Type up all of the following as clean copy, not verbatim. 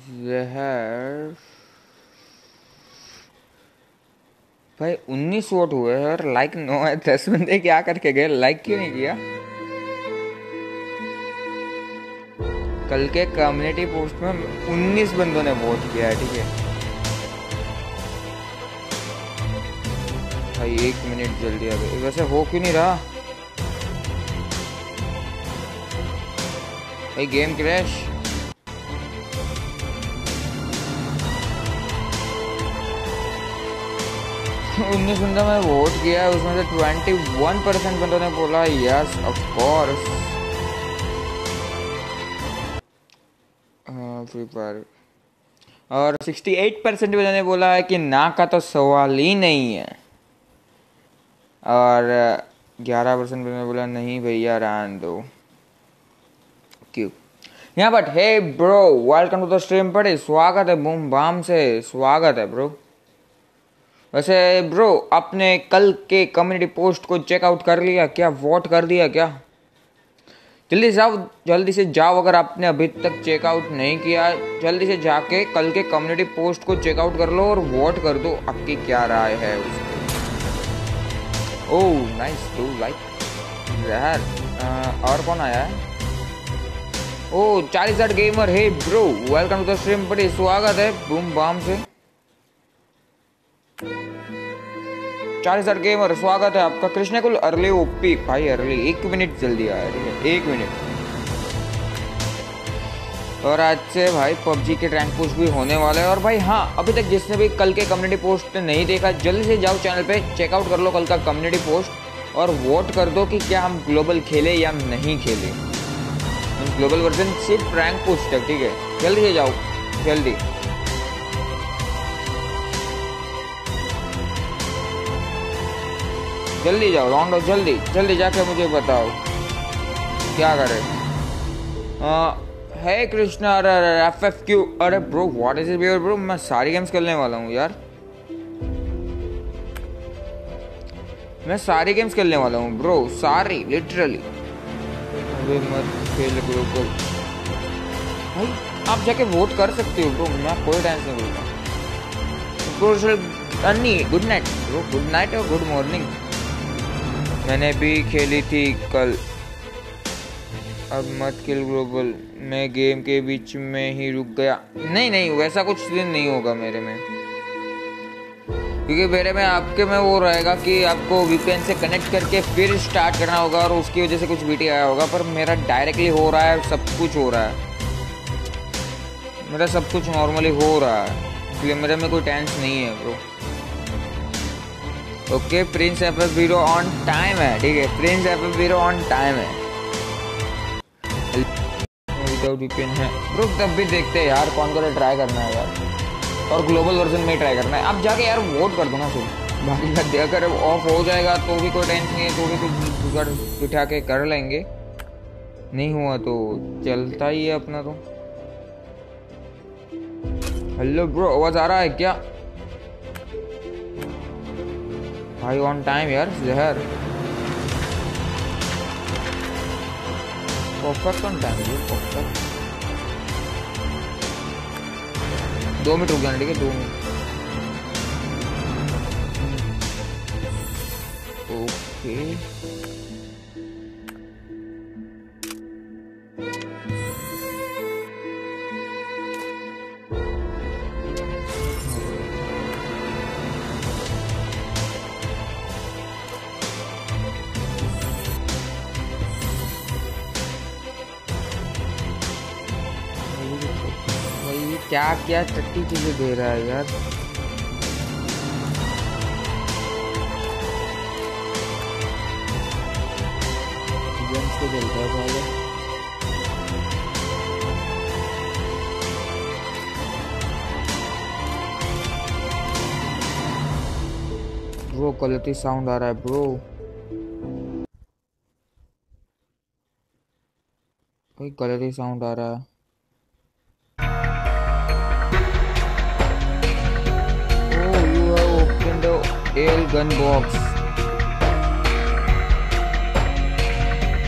जहर भाई 19 वोट हुए हैं और लाइक 9 है। 10 बंदे क्या करके गए, लाइक क्यों नहीं किया? कल के कम्युनिटी पोस्ट में 19 बंदों ने वोट किया है, ठीक है भाई। 1 मिनट जल्दी आ गए। वैसे हो क्यों नहीं रहा भाई? Game crash. उन्नीस बंदों में वोट किया है, उसमें से 21% बंदों ने बोला yes of course Free Fire, और 68% बंदों ने बोला है कि ना का तो सवाल ही नहीं है, और 11% बंदों ने बोला नहीं भैया रहने दो। क्यों यहाँ but hey bro, welcome to the stream. पड़े स्वागत है, बूम बाम से स्वागत है ब्रो। वैसे ब्रो आपने कल के कम्युनिटी पोस्ट को चेकआउट कर लिया क्या? वोट कर दिया क्या? जल्दी से जाओ अगर आपने अभी तक चेकआउट नहीं किया, जल्दी से जाके कल के कम्युनिटी पोस्ट को चेकआउट कर लो और वोट कर दो। आपकी क्या राय है उस पर? ओह नाइस टू लाइक यार। और कौन आया है? Oh 40 gamer. Hey bro welcome to the stream. बड़े स्वागत है बूम बाम से। 40 गेमर स्वागत है आपका। कृष्णकुल अर्ली ओपी भाई, अर्ली 1 मिनट जल्दी आया, ठीक है 1 मिनट। और आज से भाई पबजी के रैंक पोस्ट भी होने वाला है। और भाई हाँ, अभी तक जिसने भी कल के कम्युनिटी पोस्ट नहीं देखा, जल्दी से जाओ चैनल पे, चेकआउट कर लो कल का कम्युनिटी पोस्ट और वोट कर दो कि क्या हम ग्लोबल खेले या नहीं खेले। ग्लोबल वर्जन सिर्फ रैंक पोस्ट है, ठीक है जल्दी से जाओ जल्दी। जल्दी जाओ राउंड, जल्दी जल्दी जाके मुझे बताओ क्या करे। Hi Krishna FFQ। अरे bro what is it beer bro, मैं सारी गेम्स खेलने वाला हूँ यार, मैं सारी गेम्स खेलने वाला हूँ ब्रो, सारी लिटरली। अबे मत खेल ग्लोबल भाई, आप जाके वोट कर सकते हो ब्रो, मैं कोई टेंशन नहीं लेता। Good night bro, good night और गुड मॉर्निंग। मैंने भी खेली थी कल। अब मत खेल ग्लोबल, मैं गेम के बीच में ही रुक गया। नहीं नहीं वैसा कुछ दिन नहीं होगा मेरे में, क्योंकि मेरे में आपके में वो रहेगा कि आपको VPN से कनेक्ट करके फिर स्टार्ट करना होगा और उसकी वजह से कुछ BT आया होगा। पर मेरा डायरेक्टली हो रहा है, सब कुछ हो रहा है, मेरा सब कुछ नॉर्मली हो रहा है, इसलिए मेरे में कोई टेंशन नहीं है bro. Okay Prince FF0 on time है, ठीक है प्रिंस FF0 ऑन टाइम है, विदाउट VPN है ब्रो। तब भी देखते हैं यार कौन कौन ट्राई करना है यार, और ग्लोबल वर्जन में ट्राई करना है। आप जाके यार वोट कर दो ना सिर्फ, बाकी का देकर ऑफ हो जाएगा तो भी कोई टेंशन नहीं है, तो भी कुछ जुगाड़ बिठा के कर लेंगे, नहीं हुआ तो चलता ही है अपना। तो हेलो ब्रो आवाज आ रहा है क्या भाई? ऑन टाइम यार जहर, perfect on time perfect. 2 minute रुक जाना, ठीक है 2 मिनट। ओके क्या क्या टट्टी चीजें दे रहा है यार। गेम्स को चलता है पहले। ब्रो क्वालिटी साउंड आ रहा है ब्रो, कोई क्वालिटी साउंड आ रहा है। AL गन बॉक्स,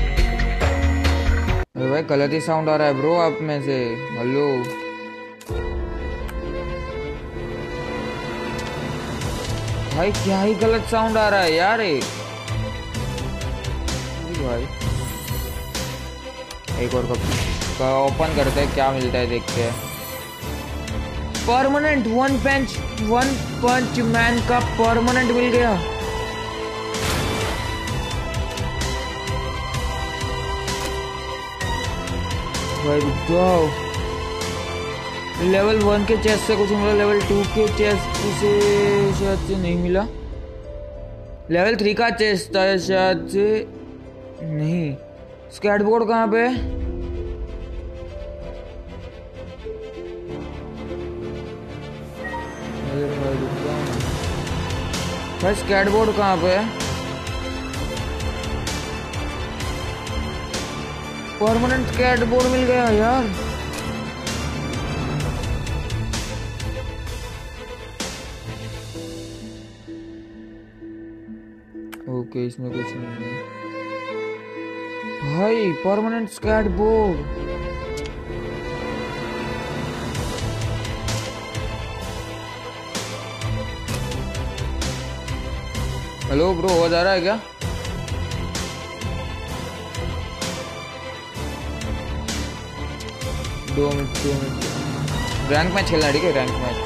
अरे भाई गलत ही साउंड आ रहा है ब्रो आप में से। हेलो भाई क्या ही गलत साउंड आ रहा है यार एक भाई। एक और कप ओपन करते हैं, क्या मिलता है देखते हैं। परमानेंट वन पंच मैन का परमानेंट मिल गया। भाई रुक जाओ, लेवल 1 के चेस्ट से कुछ मिला, लेवल 2 के चेस्ट से शायद से नहीं मिला, लेवल 3 का चेस्ट था शायद से नहीं। स्केटबोर्ड कहाँ पे? भाई स्केटबोर्ड कहाँ पे? परमानेंट स्केटबोर्ड मिल गया यार। ओके इसमें कुछ नहीं है भाई। Permanent skateboard. हेलो ब्रो, आवाज आ रहा है क्या? दो मिनट रैंक मैच खेलना, ठीक है? Rank match.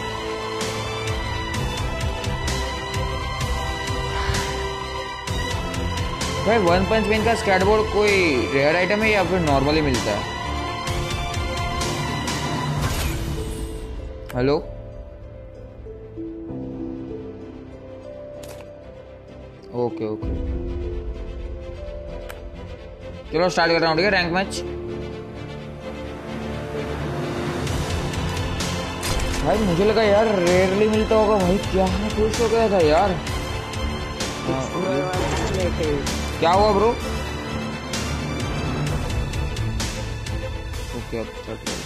भाई वन पंच मैन का स्केटबोर्ड कोई रेयर आइटम है या फिर नॉर्मली मिलता है? हेलो ओके चलो स्टार्ट कर रहा हूँ, ठीक है? Rank match. भाई मुझे लगा यार रेयरली मिलता होगा भाई, क्या खुश हो गया था यार। क्या हुआ ब्रो? ओके अब स्टार्ट कर।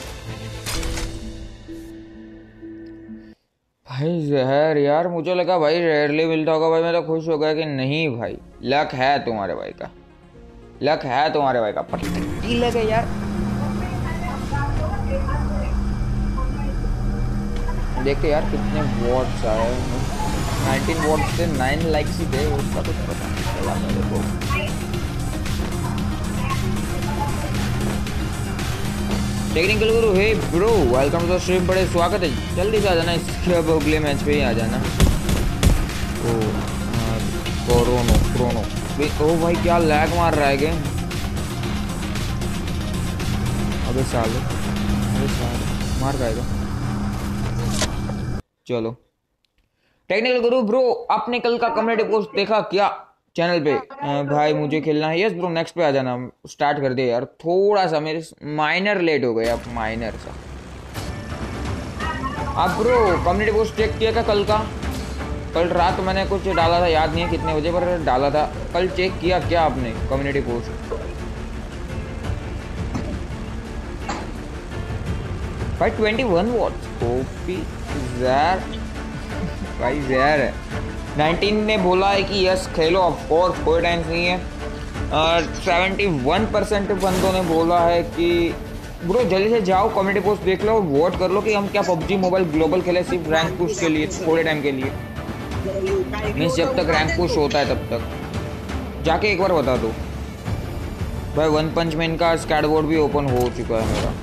भाई जहर यार, मुझे लगा भाई रेयरली मिलता होगा भाई, मैं तो खुश हो गया कि नहीं भाई। लक है तुम्हारे भाई का, लक है तुम्हारे भाई का, पट्टी लगे यार। देखते यार कितने वॉट्स आए। 19 वॉट्स थे, 9 लाइक्स ही थे, उसका कुछ पता नहीं चला मेरे को। Technical Guru, hey bro welcome to the stream, बड़े स्वागत है। जल्दी से आ जाना, इसके अब अगले मैच पे ही आ जाना। ओ क्रोनो ओ भाई क्या लैग मार रहा है गेम। अबे साले मार जाएगा। चलो टेक्निकल गुरु ब्रो, आपने कल का कम्युनिटी पोस्ट देखा क्या चैनल पे? भाई मुझे खेलना है। यस ब्रो, नेक्स्ट पे आ जाना, स्टार्ट कर दे यार। थोड़ा सा मेरे माइनर लेट हो गया, माइनर सा। आप ब्रो कम्युनिटी पोस्ट चेक किया क्या कल का? कल रात मैंने कुछ डाला था, याद नहीं है कितने बजे पर डाला था। कल चेक किया क्या आपने कम्युनिटी पोस्ट? भाई 21 वॉट्स ओपी ज़ैर भाई ज़ैर है। 19 ने बोला है कि यस खेलो, ऑफ कोर्स कोई टेंशन नहीं है। 71% बंदों ने बोला है कि ब्रो जल्दी से जाओ कम्युनिटी पोस्ट देख लो, वोट कर लो कि हम क्या पबजी मोबाइल ग्लोबल खेले, सिर्फ रैंक पुश के लिए, थोड़े टाइम के लिए। मीन्स जब तक रैंक पुश होता है तब तक। जाके एक बार बता दो भाई। वन पंच मैन का स्केटबोर्ड भी ओपन हो चुका है मेरा।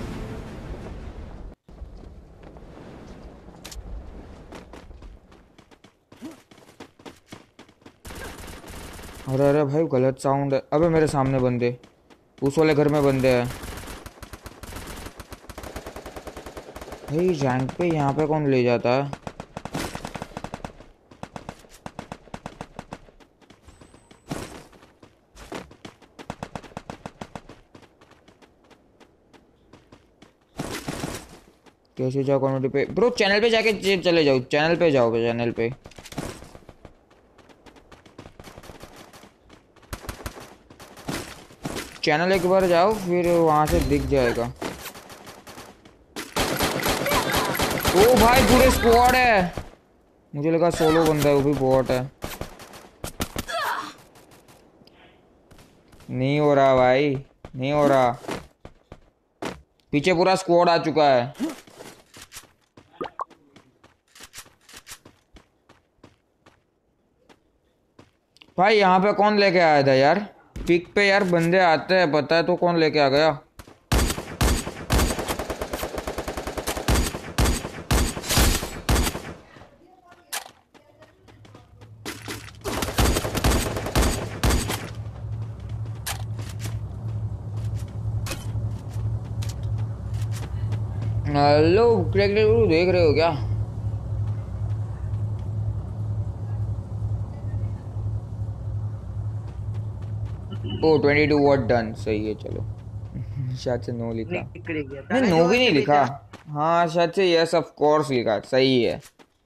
अरे अरे भाई गलत साउंड है। अबे मेरे सामने बंदे, उस वाले घर में बंदे हैं भाई। रैंक पे यहाँ पे कौन ले जाता है? कैसे जाओ कम्युनिटी पे ब्रो? चैनल पे जाके चले जाओ, चैनल पे जाओ, चैनल पे। चैनल एक बार जाओ, फिर वहां से दिख जाएगा। ओ भाई पूरे स्क्वाड है, मुझे लगा सोलो बंदा है, वो भी बॉट है। नहीं हो रहा भाई, नहीं हो रहा। पीछे पूरा स्क्वाड आ चुका है। भाई यहाँ पे कौन लेके आया था यार? पिक पे यार बंदे आते हैं, पता है तो कौन लेके आ गया? हेलो क्रिकेट देख रहे हो क्या? ओ 22 वॉट डन, सही है चलो। शायद से नो लिखा, नहीं नो भी नहीं लिखा। हाँ शायद से यस ऑफ कोर्स लिखा, सही है।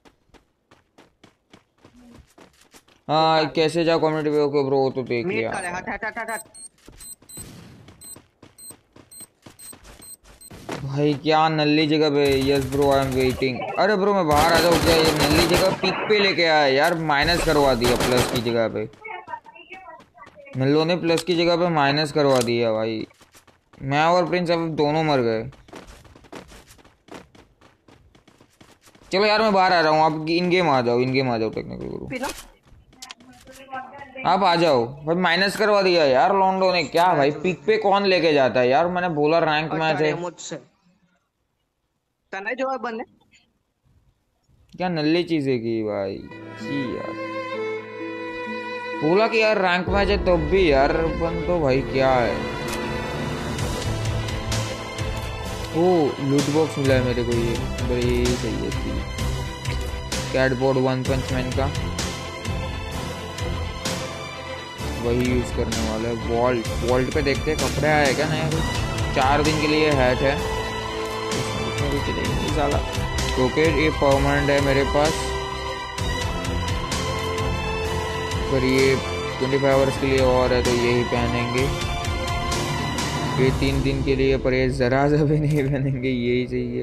हाँ कैसे जाओ कम्युनिटी पे? ओके ब्रो तो देख लिया। भाई क्या नल्ली जगह पे? Yes bro I am waiting. अरे ब्रो मैं बाहर आ जाऊँ क्या? ये नल्ली जगह पिक पे लेके आया यार, माइनस करवा दिया प्लस की जगह पे। नल्लो ने प्लस की जगह पे माइनस करवा दिया भाई। मैं और प्रिंस अब दोनों मर गए। चलो यार मैं बाहर आ रहा हूँ, आप इन गेम आ जाओ, इन गेम आ जाओ टेक्निकल गुरु, आप आ जाओ भाई। माइनस करवा दिया यार लोंडो ने। क्या भाई पिक पे कौन लेके जाता है यार? मैंने बोला रैंक मैच है। मुझसे तने जवाब बंद है। क्या नल्ली चीजें की भाई जी यार। बोला कि यार रैंक मैच है तब भी यार बन तो भाई क्या है। ओ लूट बॉक्स मिला है मेरे को, ये बड़ी सही है इसकी। कैटबोर्ड वन पंच मैन का वही यूज करने वाला है। वॉल्ट वॉल्ट पे देखते हैं कपड़े आए क्या नया कुछ। 4 दिन के लिए हैट है, इसमें भी चलेगी साला। ओके ये परमानेंट है मेरे पास, पर ये 25 आवर्स के लिए और है तो यही पहनेंगे। ये 3 दिन के लिए, पर ये जरा सा भी नहीं पहनेंगे, यही चाहिए।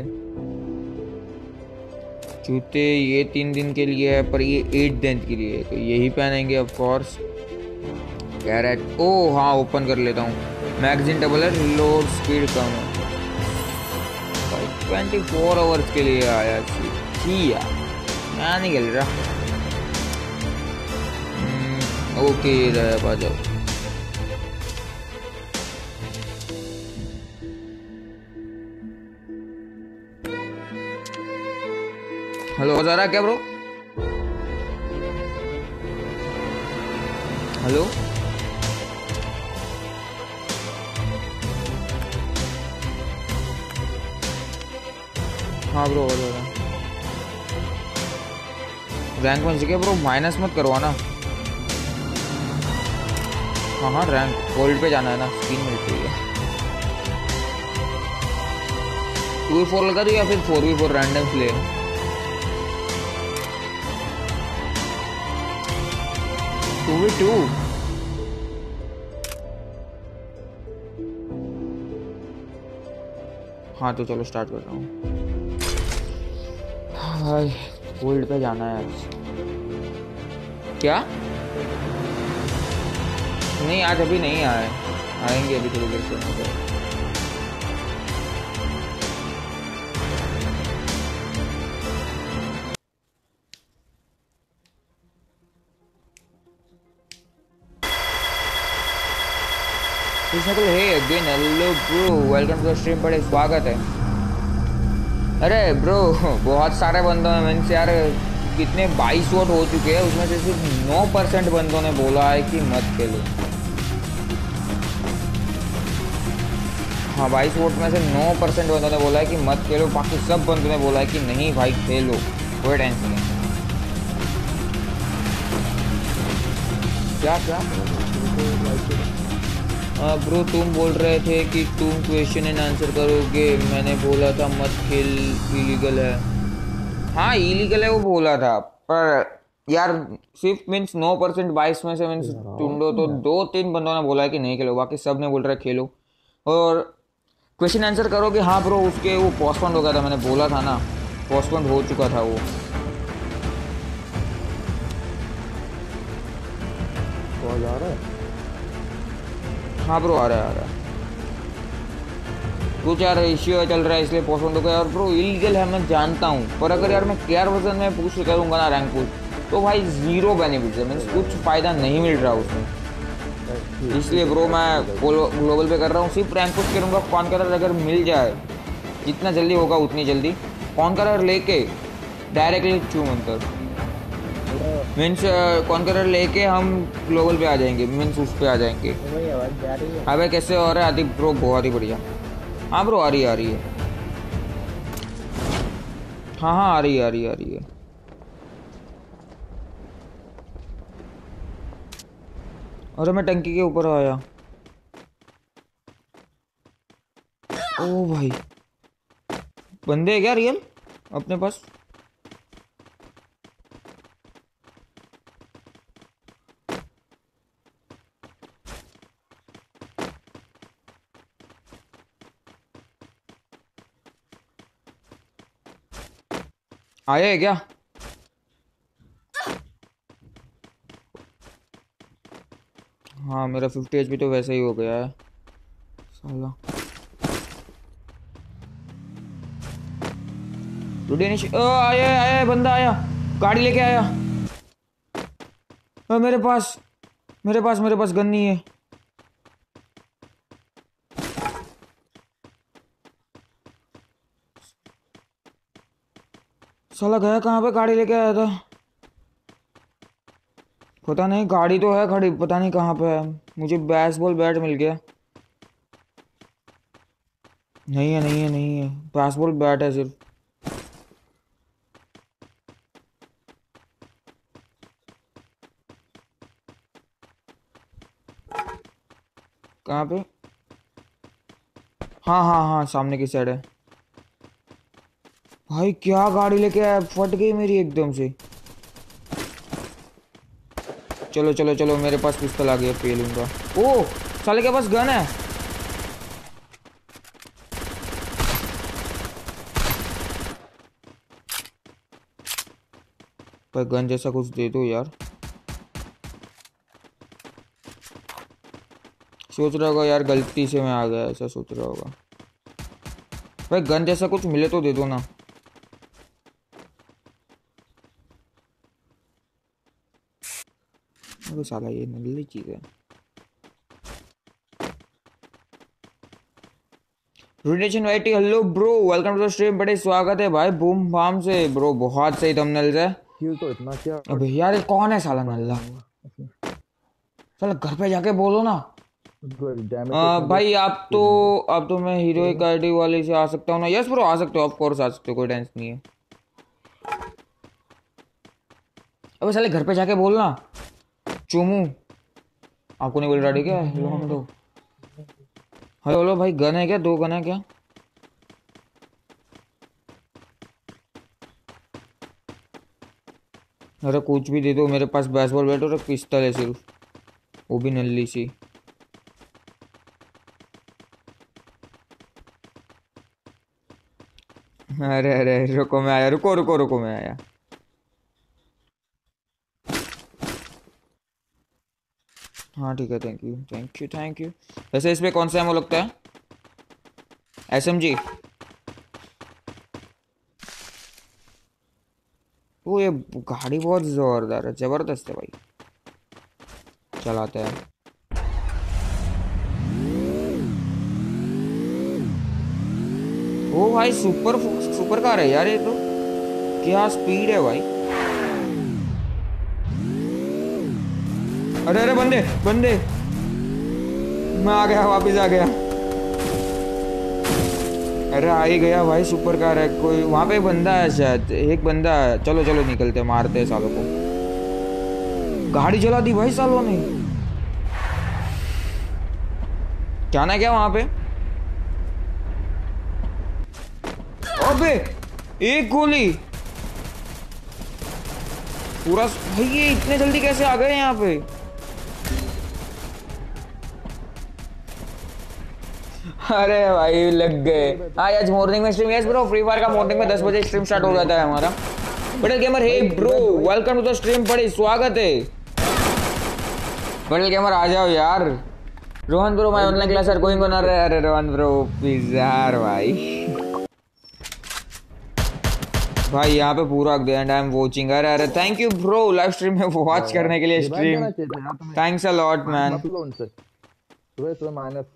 जूते ये 3 दिन के लिए है, पर ये 8 दिन के लिए है तो यही पहनेंगे ऑफ कोर्स। कैरेट ओ हाँ ओपन कर लेता हूँ। मैगजीन डबल है, रिलोड स्पीड कम है। 24 आवर्स के लिए आया किया, मैं नहीं खेल रहा। ओके आ जाओ। हेलो आ रहा क्या ब्रो? हेलो हाँ ब्रो आ रहा। रैंक में जगह ब्रो माइनस मत करवाना। हाँ हाँ रैंक गोल्ड पे जाना है ना, स्किन मिलती है। 2v4 लगा दो या फिर 4v4 रैंडम प्ले। 2v2 हाँ तो चलो स्टार्ट कर रहा हूँ भाई। गोल्ड पे जाना है आज। क्या नहीं आज अभी नहीं आए, आएंगे अभी थोड़ी देर से। Hey again hello bro, welcome to the stream. बड़े स्वागत है। अरे ब्रो बहुत सारे बंदों ने मीन्स यार कितने 22 वोट हो चुके हैं, उसमें से सिर्फ 9% बंदों ने बोला है कि मत खेलो। हाँ 22 वोट में से 9% बंदों ने बोला है कि मत खेलो, बाकी सब बंदों ने बोला है कि नहीं भाई खेलो, कोई टेंशन नहीं। क्या क्या ब्रो तुम बोल रहे थे कि तुम क्वेश्चन एंड आंसर करोगे, मैंने बोला था मत खेल, इलीगल है। हाँ इलीगल है वो बोला था, पर यार सिर्फ मीन्स 9% 22 में से मीन्स ढूंढो तो 2-3 बंदों ने बोला है कि नहीं खेलो, बाकी सब ने बोल रहा है खेलो और क्वेश्चन आंसर करोगे। हाँ ब्रो उसके वो पोस्टपोन्ड हो गया था, मैंने बोला था ना, पोस्टपोन्ड हो चुका था वो। आवाज आ रहा है? हाँ ब्रो आ रहा है कुछ यार इश्यू चल रहा है इसलिए पोस्टपोन्ड हो गया। और ब्रो इलीगल है मैं जानता हूँ, पर अगर यार मैं केयर वर्जन में पुश करूँगा ना रैंक पुश, तो भाई जीरो बेनिफिट है, मीन्स कुछ फ़ायदा नहीं मिल रहा उसमें। इसलिए ब्रो मैं ग्लोबल पे कर रहा हूँ, सिर्फ रैंक पुश करूँगा। कॉन्करर अगर मिल जाए, जितना जल्दी होगा उतनी जल्दी कॉन्करर लेके डायरेक्टली चू मंतर, मीन्स कॉन्करर लेके हम ग्लोबल पे आ जाएंगे, मीन्स उस पे आ जाएंगे। अबे कैसे हो रहा है आदिप ब्रो? बहुत ही बढ़िया। हाँ ब्रो आ रही है। हाँ आ रही है। अरे मैं टंकी के ऊपर आया। ओ भाई बंदे है क्या रियल अपने पास? आया है क्या? हाँ मेरा 50 HP तो वैसे ही हो गया है साला। आया बंदा आया, गाड़ी लेके आया। मेरे पास गन नहीं है। साला गया कहाँ पे? गाड़ी लेके आया था, पता नहीं। गाड़ी तो है खड़ी, पता नहीं कहाँ पे है। मुझे बेसबॉल बैट मिल गया। नहीं है बेसबॉल बैट है सिर्फ। कहाँ पे? हाँ सामने की साइड है। भाई क्या गाड़ी लेके आया, फट गई मेरी एकदम से। चलो मेरे पास पिस्तौल आ गया, पी लूंगा। ओ साले के पास गन है। पर गन जैसा कुछ दे दो यार। सोच रहा होगा यार गलती से मैं आ गया, ऐसा सोच रहा होगा। भाई गन जैसा कुछ मिले तो दे दो ना। अरे साला ये नल्ली चीज है। रोटेशन वाइटी hello bro, welcome to the stream. बड़े स्वागत है भाई बूम बाम से ब्रो। बहुत सही थंबनेल है। तो इतना क्या? अबे यार ये कौन है साला नल्ला? साला घर पे जाके बोलो ना। भाई आप तो मैं हीरोइक आईडी वाले से आ सकता हूँ ना? यस ब्रो आ सकते हो, ऑफ कोर्स आ सकते हो, कोई टेंशन नहीं है। अबे साले घर पे जाके बोलना चूमू। आपको नहीं बोल रहा ठीक है? हेलो हेलो भाई गन है क्या? 2 गन है क्या? अरे कुछ भी दे दो, मेरे पास बेसबॉल बैट और एक पिस्तौल है सिर्फ, वो भी नल्ली सी। अरे रुको मैं आया, रुको मैं आया। हाँ ठीक है, थैंक यू। वैसे इस पे कौन सा एमो लगता है? SMG। वो ये गाड़ी बहुत जोरदार है, जबरदस्त है भाई, चलाते हैं। ओ भाई सुपर कार है यार ये तो, क्या स्पीड है भाई। अरे बंदे मैं आ गया, वापिस आ गया। अरे आ ही गया भाई, सुपर कार है। कोई वहां पे बंदा है शायद, एक बंदा है। चलो निकलते, मारते हैं सालों को। गाड़ी चला दी भाई सालों ने। जाना क्या वहां पे? अबे एक गोली पूरा। भाई ये इतने जल्दी कैसे आ गए यहाँ पे? अरे भाई लग गए। आज मॉर्निंग में stream. Yes bro, Free Fire का मॉर्निंग में 10 बजे स्ट्रीम स्टार्ट हो जाता है हमारा। बड़े gamer hey bro, welcome to the stream. बड़े स्वागत है बड़े गेमर, आ जाओ यार। Rohan bro, my online class are going on. अरे रोहन ब्रो प्लीज यार भाई। भाई यहाँ पे पूरा एंड आई एम वॉचिंग। अरे अरे thank you bro live stream में वॉच करने के लिए रिवाइव स्ट्रीम। देना चाहिए था यार तुम्हें। Thanks a lot minus man. मत लो उनसे, सुबह सुबह माइनस।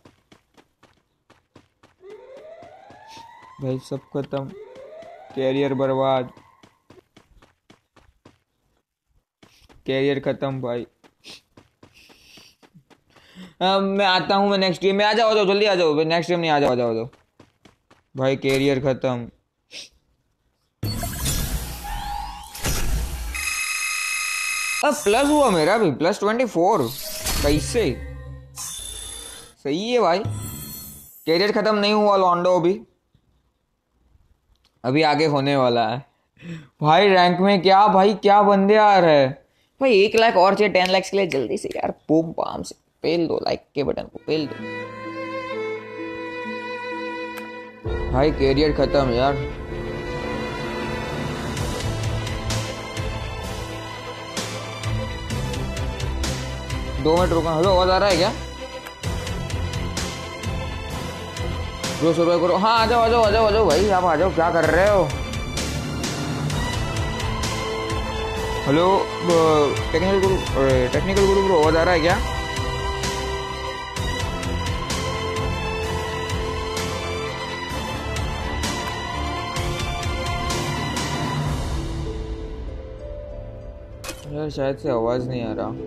भाई सब खत्म, कैरियर बर्बाद, कैरियर खत्म भाई। मैं आता हूँ, मैं नेक्स्ट गेम में। आ जाओ जल्दी आ जाओ, नेक्स्ट गेम नहीं, आ जाओ भाई, कैरियर खत्म। अब प्लस हुआ मेरा भी, +24। कैसे? सही है भाई। कैरियर खत्म नहीं हुआ लॉन्डो अभी आगे होने वाला है भाई। रैंक में क्या भाई, क्या बंदे आ रहे हैं भाई। 1 लाख और चाहिए 10 लाख के लिए, जल्दी से यार बूम बाम से पेल दो, लाइक के बटन को पेल दो भाई। कैरियर खत्म यार। दो मिनट रुका। हेलो आवाज आ रहा है क्या ब्रो? सर्वाइव करो। हाँ आ जाओ भाई, आप आ जाओ। क्या कर रहे हो? हेलो टेक्निकल गुरु ब्रो, आवाज आ रहा है क्या? यार शायद से आवाज नहीं आ रहा।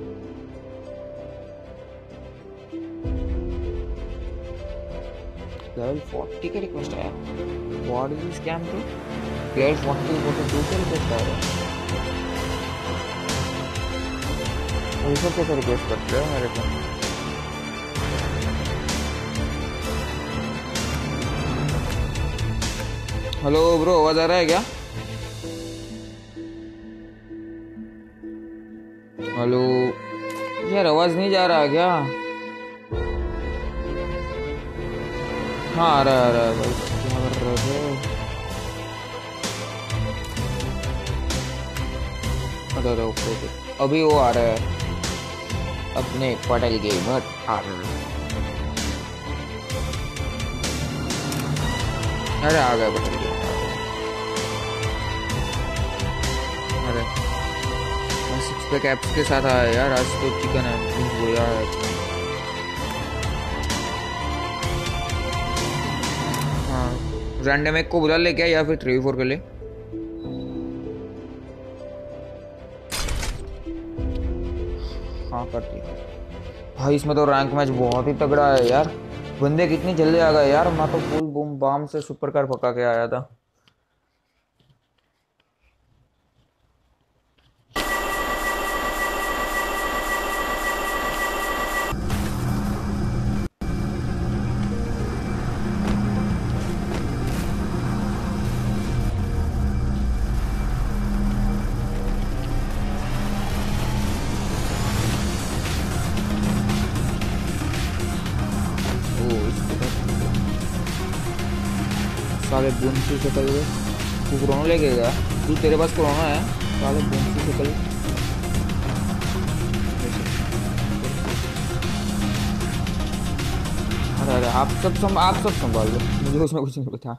लेवल 40 का रिक्वेस्ट आया। What is this scam bro? Level 42 का रिक्वेस्ट आ रहा है। ये सब कैसे रिक्वेस्ट करते हो मेरे को? हेलो ब्रो, आवाज आ रहा है क्या? हेलो यार, आवाज नहीं जा रहा क्या? हाँ आ रहा है भाई। क्या कर रहे थे? अरे ओके, अभी वो आ रहा है अपने पटेल गेमर आ रहा है। अरे आ गए पटेल गेमर। अरे मैं 6 पैक एप्स के साथ आया यार। आज तो चिकन है, बोया है। रैंडम एक को बुला ले क्या, या फिर 3v4 के लिए? हाँ करती है भाई। इसमें तो रैंक मैच बहुत ही तगड़ा है यार। बंदे कितनी जल्दी आ गए यार। मैं तो फुल बूम बाम से सुपर कार पका के आया था। साले बुंसी शकल तू कोरोना लेके गया? तू, तेरे पास कोरोना है? साले बुंसी शकल। अरे अरे आप सब संभाल लो, मुझे उसमें कुछ नहीं पता।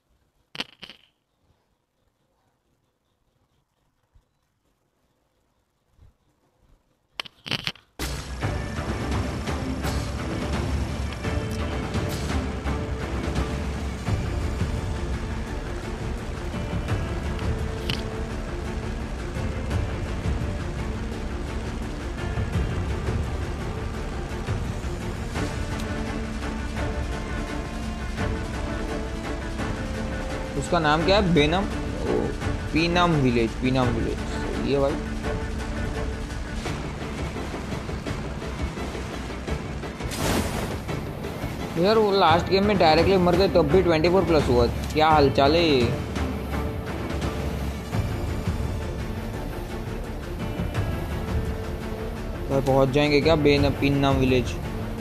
उसका नाम क्या है? बेनम, पीनम विलेज। सही है भाई। यार वो लास्ट गेम में डायरेक्टली मर गए, तब भी 24+ हुआ। क्या हालचाल है ये? भाई पहुंच जाएंगे क्या पीनम विलेज?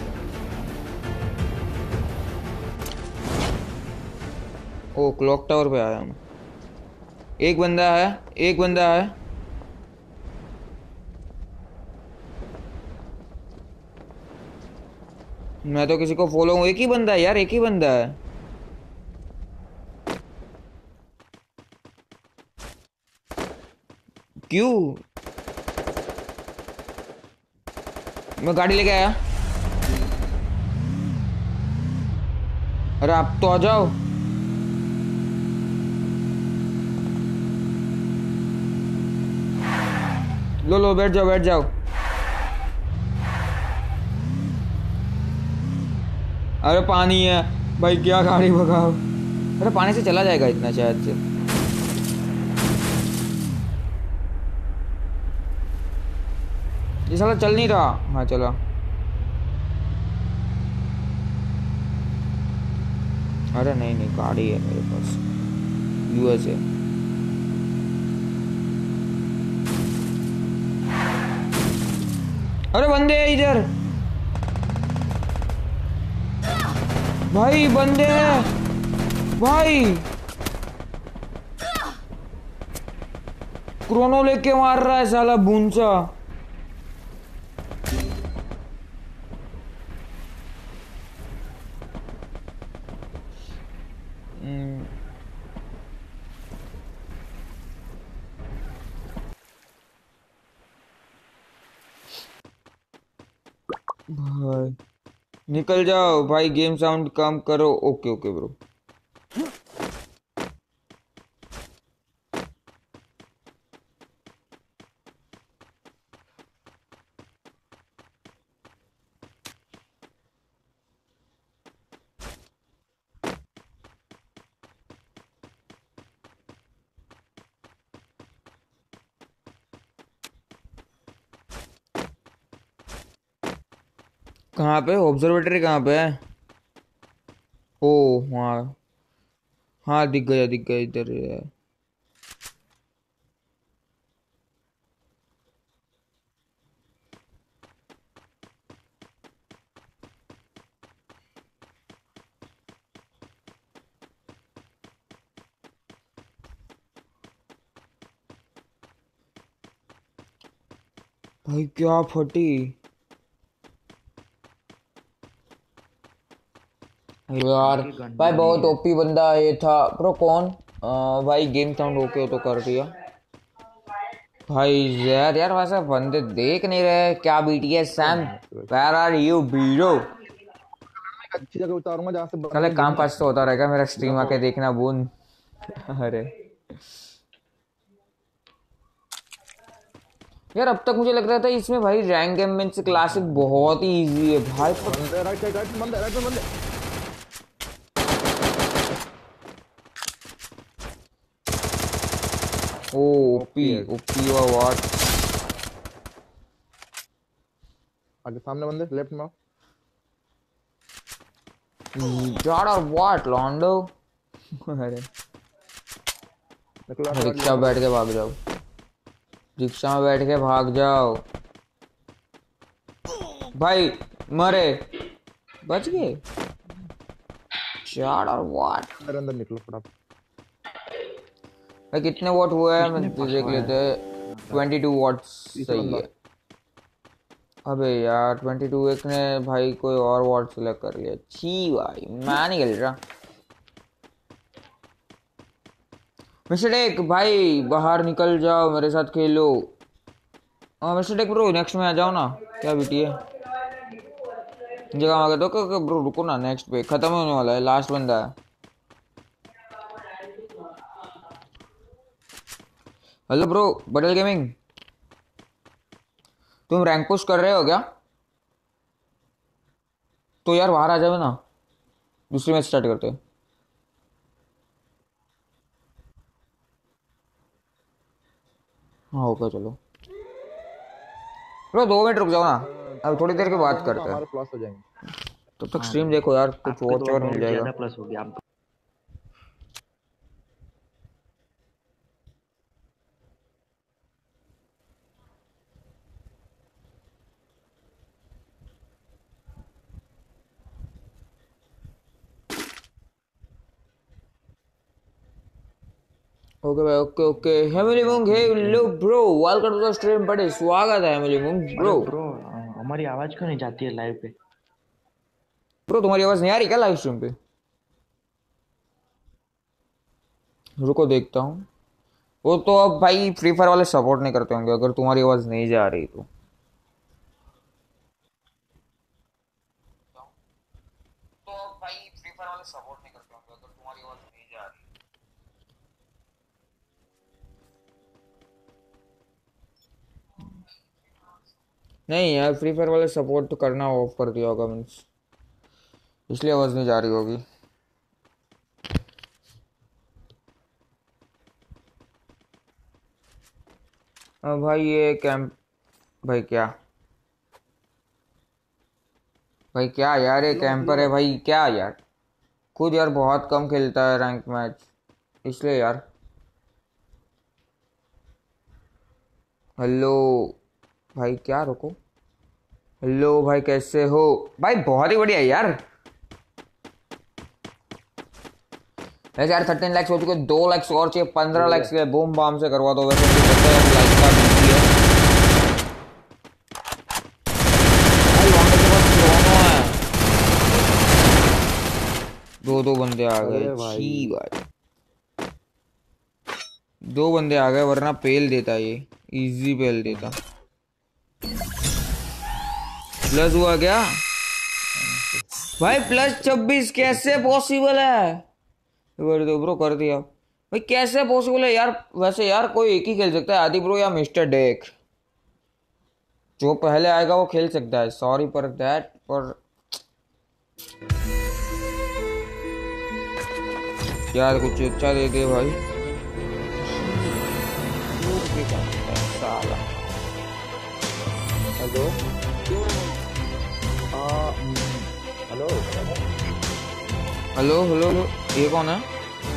ओ क्लॉक टावर पे आया हूँ। एक बंदा है। मैं तो किसी को फॉलो हूँ। एक ही बंदा है यार, एक ही बंदा है। क्यों? मैं गाड़ी लेके आया। अरे आप तो आ जाओ। लो लो, बैठ जाओ बैठ जाओ। अरे पानी है भाई, क्या गाड़ी भगाओ। अरे पानी से चला जाएगा इतना शायद से। ये साला चल नहीं रहा। हाँ चला। अरे नहीं नहीं, गाड़ी है मेरे पास, यूएस है। अरे बंदे हैं इधर भाई, बंदे हैं भाई। क्रोनो लेके मार रहा है साला भूंसा। भाई निकल जाओ भाई, गेम साउंड कम करो। Okay okay bro. कहाँ पे ऑब्जर्वेटरी, कहाँ पे है? ओ हाँ हाँ, दिख गया इधर है। भाई क्या फटी यार। भाई बहुत ओपी बंदा ये था ब्रो। कौन? भाई गेम साउंड ओके तो कर दिया भाई। यार यार वैसे बंदे देख नहीं रहे क्या? BTS Sam, where are you bro? अच्छी जगह उतारूंगा जहाँ से साले बंदे काम दिखे। पास तो होता रहेगा मेरा, स्ट्रीम आके देखना बून। अरे यार अब तक मुझे लग रहा था इसमें भाई रैंक गेम में से क्लासिक बहुत ही इजी है भाई। बंदे राइट साइड, राइट बंदे, राइट बंदे। ओ ओपी ओपी और व्हाट? आगे सामने बंदे लेफ्ट में। गॉड और व्हाट लॉन्डो। अरे निकला रिक्शा में बैठ के भाग जाओ, रिक्शा में बैठ के भाग जाओ भाई। मरे, बच गए। चार और व्हाट अंदर अंदर निकलो फटाफट। भाई कितने वॉट हुए हैं मैं देख लेते हैं। 22 वॉट्स सही है। अबे यार 22, एक ने भाई कोई और वॉट सिलेक्ट कर लिया। छी भाई मैं नहीं खेल रहा। मिस्टर डेक भाई बाहर निकल जाओ, मेरे साथ खेलो। मिस्टर डेक ब्रो नेक्स्ट में आ जाओ ना। क्या बीटी है जगह आ गए तो ब्रो रुको ना, नेक्स्ट पे खत्म होने वाला है, लास्ट बंदा है। हेलो ब्रो बटल गेमिंग, तुम रैंक पुश कर रहे हो क्या? तो यार बाहर आ जाओ ना, दूसरी मैच स्टार्ट करते हैं। हाँ ओके चलो ब्रो, 2 मिनट रुक जाओ ना, अब थोड़ी देर के बात करते हैं। हमारे प्लस हो जाएंगे। तब तक स्ट्रीम देखो यार, कुछ वॉच और मिल जाएगा। प्लस हो गया आपको। ओके भाई ओके ओके। हेमिली मूंग hello bro, welcome to the stream बड़े, स्वागत है हेमिली मूंग ब्रो। ब्रो हमारी आवाज क्यों नहीं जाती है लाइव पे? ब्रो तुम्हारी आवाज नहीं आ रही क्या लाइव स्ट्रीम पे? रुको देखता हूँ। वो तो अब भाई फ्री फायर वाले सपोर्ट नहीं करते होंगे अगर तुम्हारी आवाज नहीं जा रही तो। अब भाई फ्री फायर वाले सपोर्ट नहीं करते होंगे अगर तुम्हारी आवाज नहीं जा रही। नहीं यार, फ्री फायर वाले सपोर्ट तो करना ऑफ कर दिया होगा मीन्स, इसलिए आवाज नहीं जा रही होगी। भाई ये कैंप, भाई क्या, भाई क्या यार, ये कैंपर है भाई, क्या यार, खुद यार बहुत कम खेलता है रैंक मैच, इसलिए यार। हेलो भाई, क्या रुको, हेलो भाई कैसे हो भाई, बहुत ही बढ़िया यार। वैसे यार 13 लाख हो चुके, 2 लाख और चाहिए, 15 लाख के बूम बाम से करवा दो। वैसे मुझे पता है लाइक का बिजी है भाई, वहां के पास क्रोनो है। दो बंदे आ गए छी भाई, 2 बंदे आ गए, वरना पेल देता, ये इजी पेल देता। प्लस हुआ क्या भाई? +26 कैसे पॉसिबल है? कर दो ब्रो, कर दिया भाई, कैसे पॉसिबल है यार? वैसे यार कोई एक ही खेल सकता है, आदि ब्रो या मिस्टर डेक, जो पहले आएगा वो खेल सकता है। सॉरी पर दैट, पर यार कुछ अच्छा दे दे भाई। साला hello hello hello hello hello, ये कौन है?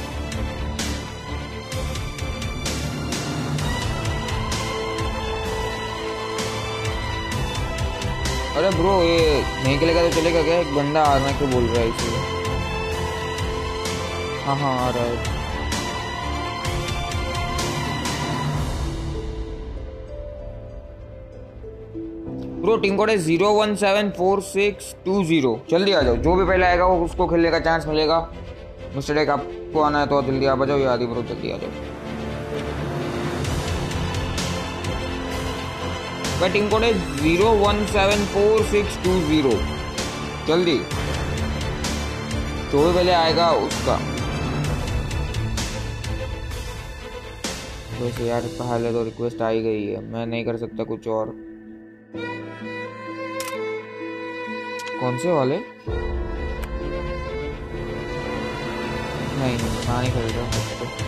अरे ब्रो, ये नहीं खेलेगा तो चलेगा क्या? एक बंदा आ रहा है बोल रहा है इसलिए। हाँ हाँ आ रहा है। ब्रो टीम कोड है 017462 जल्दी आ जाओ, जो भी पहले आएगा वो उसको खेलने का चांस मिलेगा। मिस्टर डेक आपको आना है तो जल्दी आप आ जाओ, याद ही ब्रो जल्दी आ जाओ भाई। टीम कोड है 017462 जल्दी, जो भी पहले आएगा उसका। वैसे यार पहले तो रिक्वेस्ट आ ही गई है, मैं नहीं कर सकता कुछ और। कौन से वाले? नहीं मैं नहीं खरीद रहा,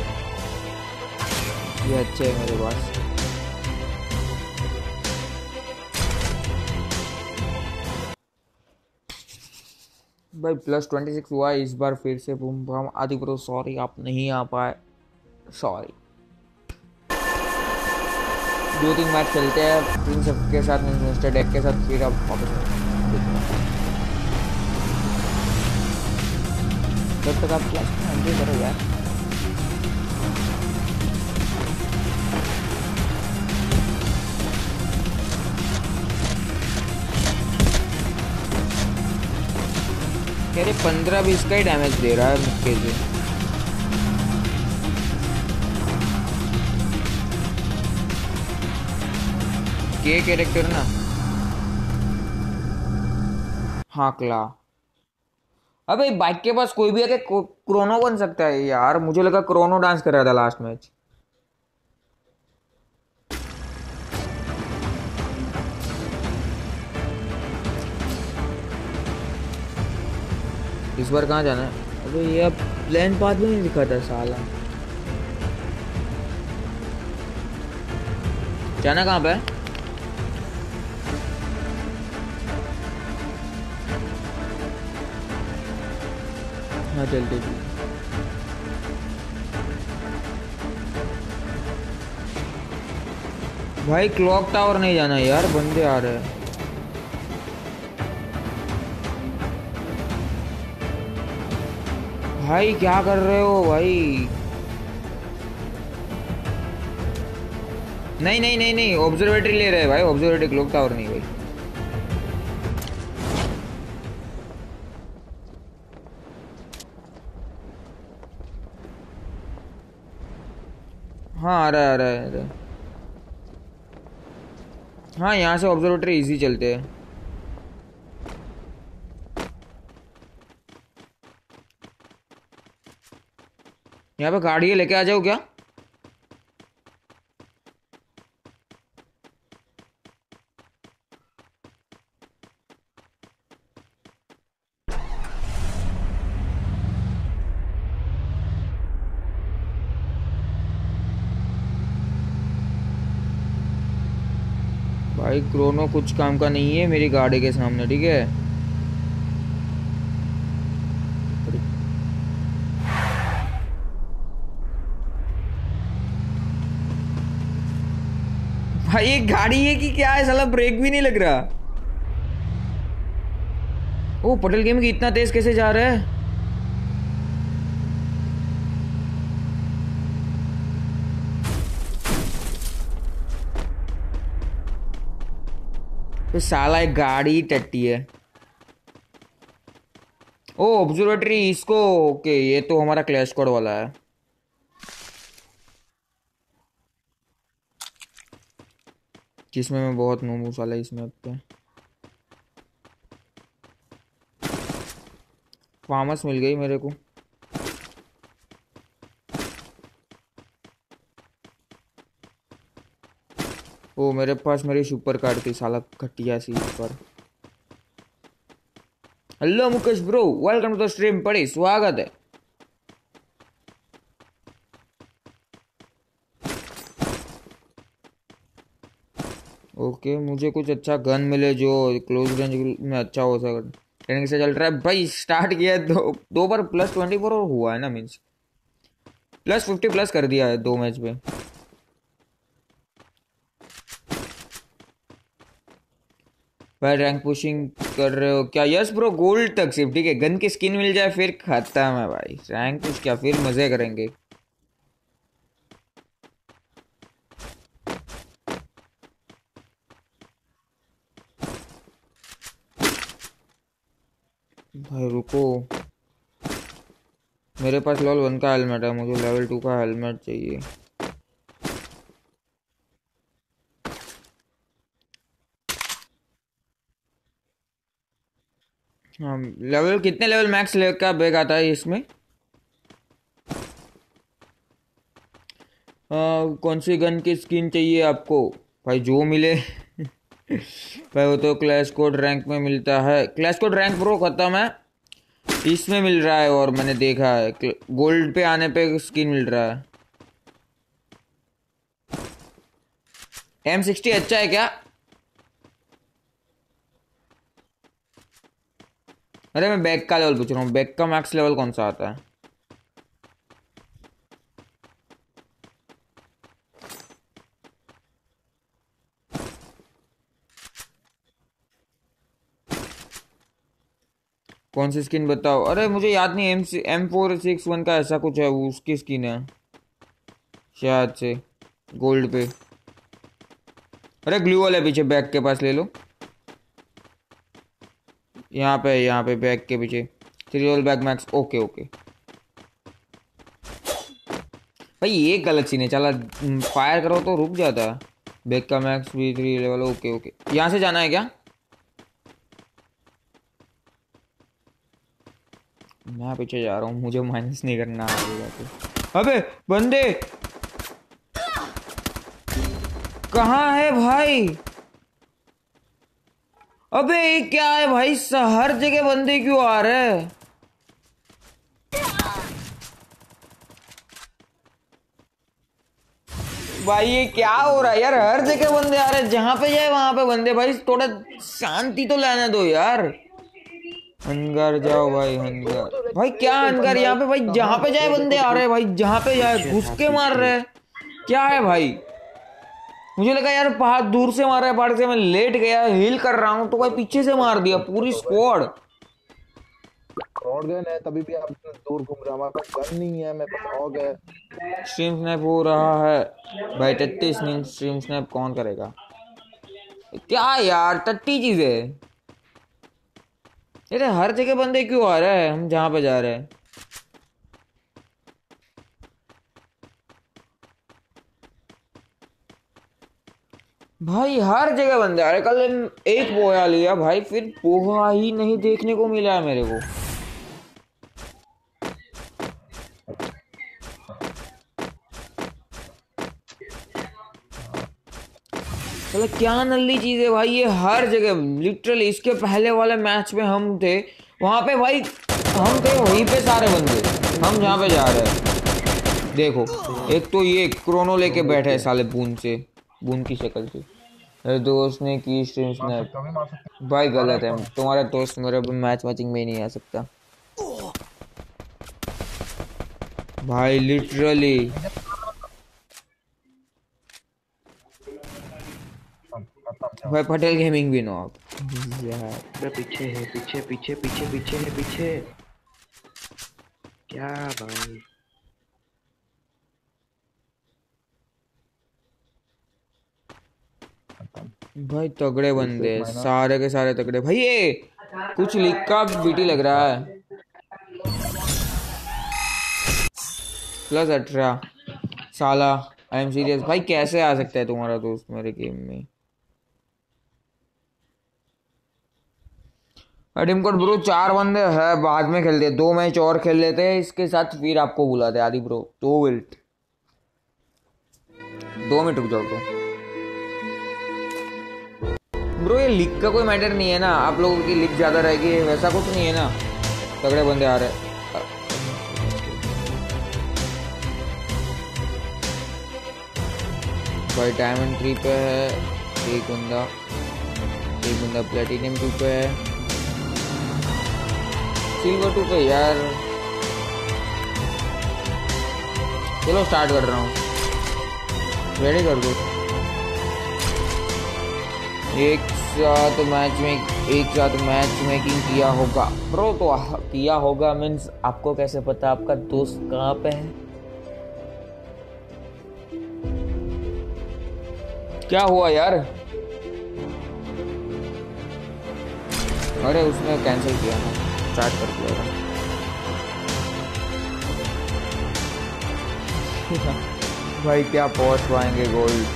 ये अच्छे है मेरे पास। भाई +26 हुआ है इस बार फिर से बूम बम। आदि ब्रो सॉरी आप नहीं आ पाए, सॉरी। 2-3 मैच खेलते हैं प्रिंस के साथ, मिस्टर डेक के साथ, फिर अब वापस जब तक आप क्लास में एंट्री करो यार। कह रहे 15-20 का ही डैमेज दे रहा है मुक्के से। के कैरेक्टर ना, हाँ क्ला। अबे बाइक के पास कोई भी है कि क्रोनो बन सकता है यार? मुझे लगा क्रोनो डांस कर रहा था लास्ट मैच। इस बार कहाँ जाना है? अबे ये अब प्लान पाथ में नहीं दिखा था साला। जाना कहाँ पे? हाँ चलते जी। भाई क्लॉक टावर नहीं जाना यार, बंदे आ रहे हैं। भाई क्या कर रहे हो भाई? नहीं नहीं नहीं नहीं, ऑब्जर्वेटरी ले रहे हैं भाई, ऑब्जर्वेटरी, क्लॉक टावर नहीं भाई। हाँ आ रहा है आ रहा है आ रहा है। हाँ यहाँ से ऑब्जर्वेटरी इजी चलते हैं। यहाँ पे गाड़ी है, लेके आ जाओ क्या? भाई क्रोनो कुछ काम का नहीं है मेरी गाड़ी के सामने, ठीक है? भाई ये गाड़ी है कि क्या है साला, ब्रेक भी नहीं लग रहा। ओ पटेल गेम की इतना तेज कैसे जा रहा है? तो साला एक गाड़ी टट्टी है। ओ ऑब्जर्वेटरी इसको, ओके ये तो हमारा क्लैश कोड वाला है। जिसमें मैं बहुत नूबूस वाला इस मैप पे। फार्मस मिल गई मेरे को। ओ मेरे पास मेरी सुपर कार थी साला घटिया सी पर। Hello Mukesh bro, welcome to the stream पड़ी, स्वागत है। ओके मुझे कुछ अच्छा गन मिले जो क्लोज रेंज में अच्छा हो सके। ट्रेनिंग से चल रहा है भाई, स्टार्ट किया है दो बार +24 और हुआ है ना, मीन्स +50 कर दिया है 2 मैच में। भाई रैंक पुशिंग कर रहे हो क्या? यस ब्रो, गोल्ड तक सिर्फ, ठीक है? गन की स्किन मिल जाए फिर खत्म है भाई, रैंक पुश क्या, फिर मजे करेंगे। भाई रुको, मेरे पास लेवल 1 का हेलमेट है, मुझे लेवल 2 का हेलमेट चाहिए। हाँ लेवल कितने, लेवल मैक्स लेवल का बैग आता है इसमें? कौन सी गन की स्किन चाहिए आपको? भाई जो मिले भाई वो तो क्लैश कोड रैंक में मिलता है। क्लैश कोड रैंक प्रो खत्म है, इसमें मिल रहा है, और मैंने देखा है गोल्ड पे आने पे स्किन मिल रहा है। M60 अच्छा है क्या? अरे मैं बैग का लेवल पूछ रहा हूँ, बैग का मैक्स लेवल कौन सा आता है? कौन सी स्किन बताओ? अरे मुझे याद नहीं, M461 का ऐसा कुछ है, वो उसकी स्किन है शायद से, गोल्ड पे। अरे ग्लू वाला है पीछे, बैग के पास ले लो। यहाँ पे बैग के पीछे 3 बैग मैक्स, ओके ओके। भाई ये गलत सीन है, चला फायर करो तो रुक जाता है। बैग का मैक्स भी 3 लेवल, ओके ओके। यहाँ से जाना है क्या? मैं पीछे जा रहा हूँ, मुझे माइनस नहीं करना आगे तो। अबे बंदे कहाँ है भाई? अबे ये क्या है भाई, हर जगह बंदे क्यों आ रहे हैं? भाई ये क्या हो रहा है यार, हर जगह बंदे आ रहे हैं, जहां पे जाए वहां पे बंदे। भाई थोड़ा शांति तो लाने दो यार। हंगर जाओ भाई, हंगर भाई, क्या हंगर यहाँ पे? भाई जहां पे जाए बंदे आ रहे हैं भाई, जहां पे जाए घुस के मार रहे हैं, क्या है भाई? मुझे लगा यार पहाड़ दूर से मार रहा है, पहाड़ से मैं लेट गया, हिल कर रहा हूँ तो भाई पीछे से मार दिया पूरी स्क्वाड। और गए ना, तभी भी आप इतना दूर घूम रहे हो, हमारे पास गन नहीं है, मेरे पास हॉग है। स्ट्रीम स्नैप हो रहा है भाई, टट्टी स्ट्रीम स्नैप कौन करेगा? क्या यार टट्टी चीज है। अरे हर जगह बंदे क्यों आ रहे हैं हम जहां पे जा रहे हैं? भाई हर जगह बंदे आ रहे। कल एक पोहा लिया भाई, फिर पोहा ही नहीं देखने को मिला है मेरे को। मतलब क्या नल्ली चीज है भाई ये, हर जगह लिटरली। इसके पहले वाले मैच में हम थे वहां पे भाई, हम थे वहीं पे सारे बंदे, हम जहाँ पे जा रहे हैं। देखो एक तो ये क्रोनो लेके बैठे है साले, बूंद से, बूंद की शक्ल से। मेरे दोस्त ने की स्ट्रीम स्नैप। भाई गलत है, तुम्हारा दोस्त मेरे मैच मैचिंग में ही नहीं आ सकता भाई, लिटरली। भाई पटेल गेमिंग भी नो आप यार। अरे पीछे है, पीछे पीछे पीछे पीछे है, पीछे। क्या भाई? भाई तगड़े बंदे सारे के सारे तगड़े भाई। ये कुछ लीग का बीटी लग रहा है, +18 साला। आई एम सीरियस भाई, कैसे आ सकता है तुम्हारा दोस्त मेरे गेम में? टीम कोड ब्रो 4 बंदे है, बाद में खेलते, 2 मैच और खेल लेते हैं इसके साथ, फिर आपको बुलाते आदि ब्रो। 2 मिनट, 2 मिनट रुक जाओ ब्रो। ये लीग का कोई मैटर नहीं है ना, आप लोगों की लीग ज्यादा रहेगी वैसा कुछ नहीं है ना। तगड़े बंदे आ रहे हैं भाई। डायमंड 3 पे है एक बंदा, एक बंदा प्लेटिनियम 2 पे है, सिल्वर 2 पे यार। चलो स्टार्ट कर रहा हूँ, रेडी कर दो। एक साथ मैच मेकिंग किया होगा ब्रो, तो किया होगा मीन्स आपको कैसे पता आपका दोस्त कहाँ पे है? क्या हुआ यार? अरे उसने कैंसिल किया ना, स्टार्ट कर दिया था। भाई क्या पहुंच पाएंगे गोल्ड?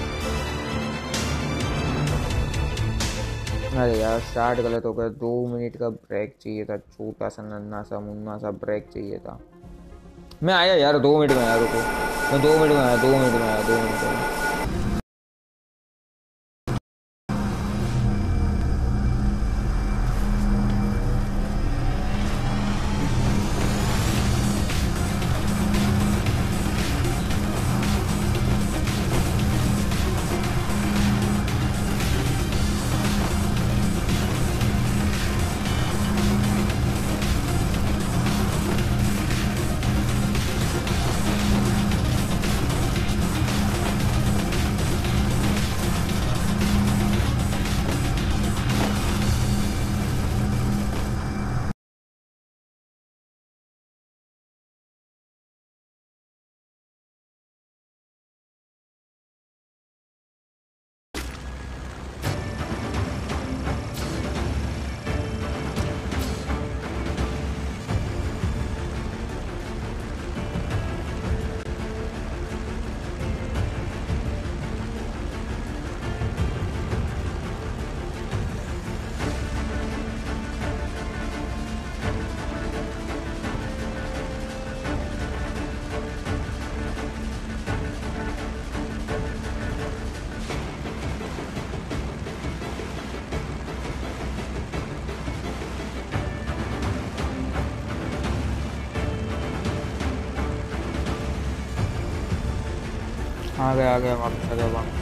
अरे यार स्टार्ट गलत हो गया। 2 मिनट का ब्रेक चाहिए था, छोटा सा नन्ना सा मुन्ना सा ब्रेक चाहिए था। मैं आया यार 2 मिनट में आया, रुको मैं 2 मिनट में आया, 2 मिनट में आया, 2 मिनट में। आ गया वापस आ गया वापस।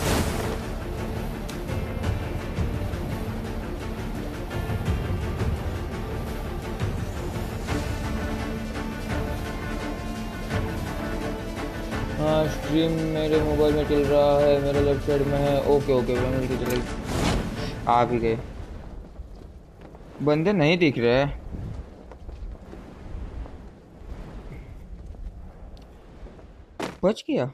हाँ स्ट्रीम मेरे मोबाइल में चल रहा है, मेरे लेफ्ट साइड में है। ओके ओके मेरे को चले, आ भी गए। बंदे नहीं दिख रहे हैं। बच गया।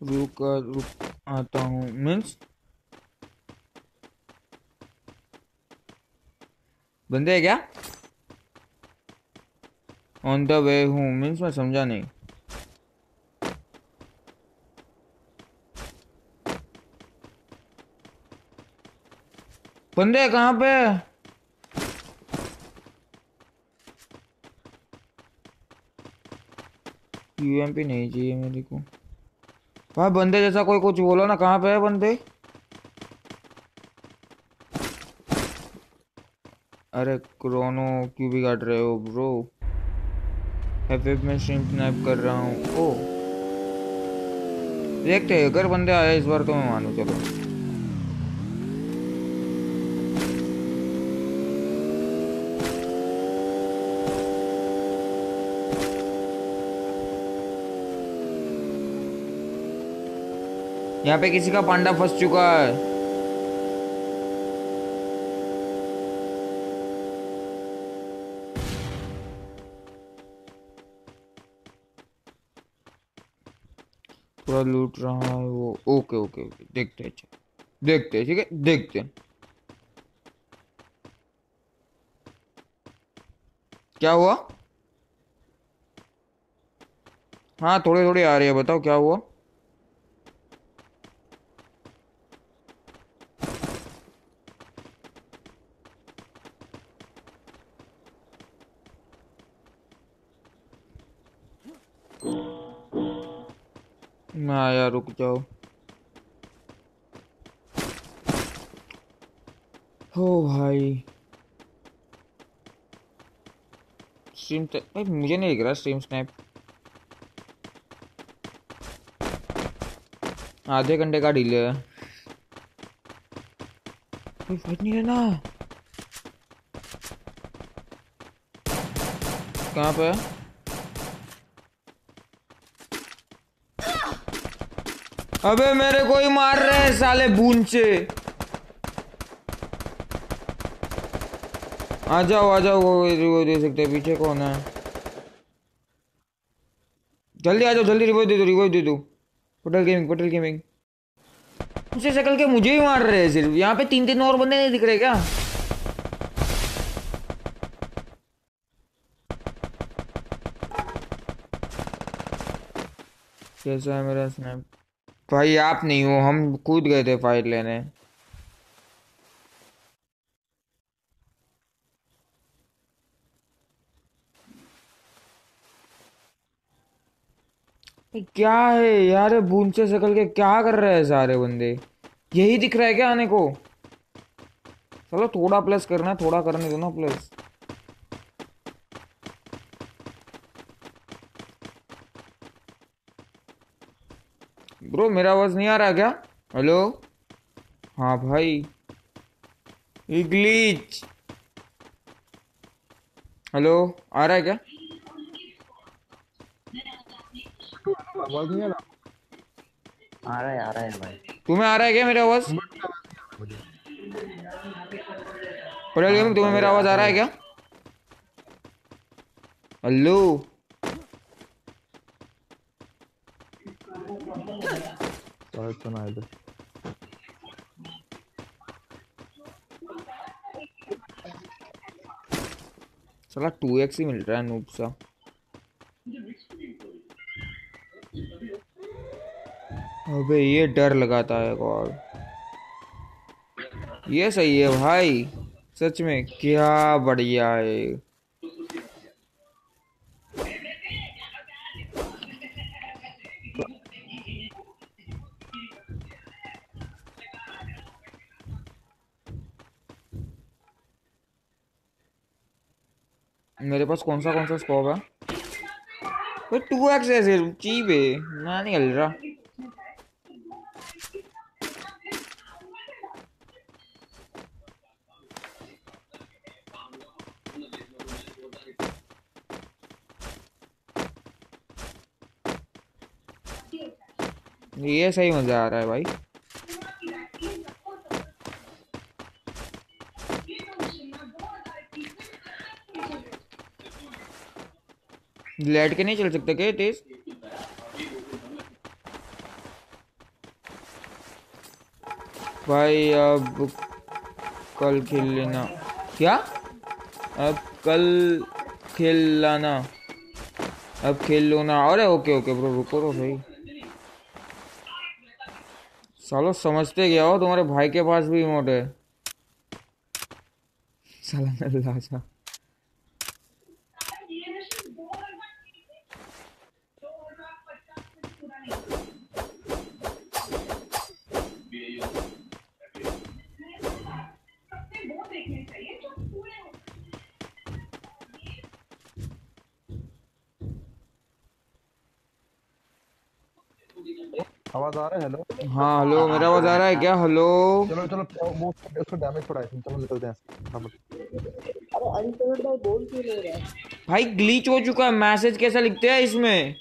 रुक आता हूँ मीन्स बंदे है क्या? ऑन द वे हूँ मीन्स मैं समझा नहीं। बंदे कहाँ पे? यूएमपी नहीं चाहिए मेरे को भाई। बंदे जैसा कोई कुछ बोलो ना, कहाँ पे है बंदे? अरे क्रोनो क्यों भी काट रहे हो ब्रो? एफएफ में स्ट्रीम स्नैप कर रहा हूँ। ओ देखते हैं, अगर बंदे आए इस बार तो मैं मानू। चलो यहाँ पे किसी का पांडा फंस चुका है। थोड़ा लूट रहा है वो। ओके ओके ओके, देखते हैं। अच्छा देखते हैं, ठीक है देखते हैं क्या हुआ। हाँ थोड़े थोड़े आ रही है, बताओ क्या हुआ। मैं आया, रुक जाओ। हो भाई स्ट्रीम भाई मुझे नहीं दिख रहा स्ट्रीम स्नैप। आधे घंटे का डिले है। कोई फाइट नहीं रहना। कहाँ पे है? अबे मेरे को ही मार रहे हैं साले बूंचे। आ जाओ आ जाओ, वो दे सकते हैं। पीछे कौन है? जल्दी आ जाओ, जल्दी रिवाइव दे दो, रिवाइव दे दो। Patel gaming, Patel gaming. मुझसे शक्ल के मुझे ही मार रहे हैं सिर्फ। यहाँ पे तीन तीन और बंदे नहीं दिख रहे क्या? कैसा है मेरा स्नैप? भाई आप नहीं हो, हम कूद गए थे फाइट लेने। क्या है यार, बूंद से शक्ल के क्या कर रहे हैं सारे बंदे? यही दिख रहा है क्या आने को? चलो थोड़ा प्लस करना है, थोड़ा करने दो ना प्लस। ब्रो मेरा आवाज नहीं आ रहा क्या? हेलो? हाँ भाई ग्लिच। हेलो आ रहा है क्या? आवाज नहीं आ रहा? आ रहा है भाई। तुम्हें आ रहा है क्या मेरा आवाज? मुझे पटेल हाँ गेमिंग तुम्हें भाई मेरा आ आवाज आ रहा रहा है है। क्या? हेलो? सुना इधर। चला 2x ही मिल रहा है नूब सा। अबे ये डर लगाता है और ये सही है भाई। सच में क्या बढ़िया है। मेरे पास कौन सा स्कोप है? तो 2x ऐसे चीप है, मैं नहीं खेल रहा। ये सही मजा आ रहा है भाई। लेट के नहीं चल सकते क्या तेज? भाई अब कल खेल लेना। क्या? अब कल खेल लाना। अब खेल लो ना। अरे ओके ओके ब्रो, रुको तो सही। सालो समझते क्या हो, तुम्हारे भाई के पास भी इमोट है। साला मैं लाजा। आवाज आ रहा है? हेलो। हाँ हेलो, मेरा आवाज आ रहा है क्या? हेलो। चलो चलो, वो उसको डैमेज थोड़ा है, चलो निकलते हैं फटाफट। अरे अनकलर्ड भाई बोल क्यों नहीं रहा है? भाई ग्लिच हो चुका है, मैसेज कैसा लिखते हैं इसमें?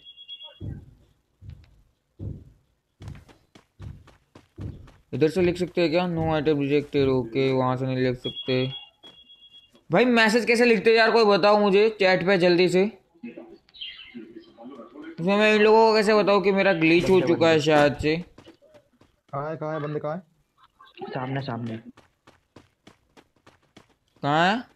इधर से लिख सकते हैं क्या? No item rejected. ओके, वहां से नहीं लिख सकते। भाई मैसेज कैसे लिखते हैं यार, कोई बताओ मुझे चैट पे जल्दी से। इसमें मैं इन लोगों को कैसे बताऊं कि मेरा ग्लिच हो बंदे चुका बंदे है शायद से। कहाँ है बंदे, कहाँ है? सामने सामने। कहाँ है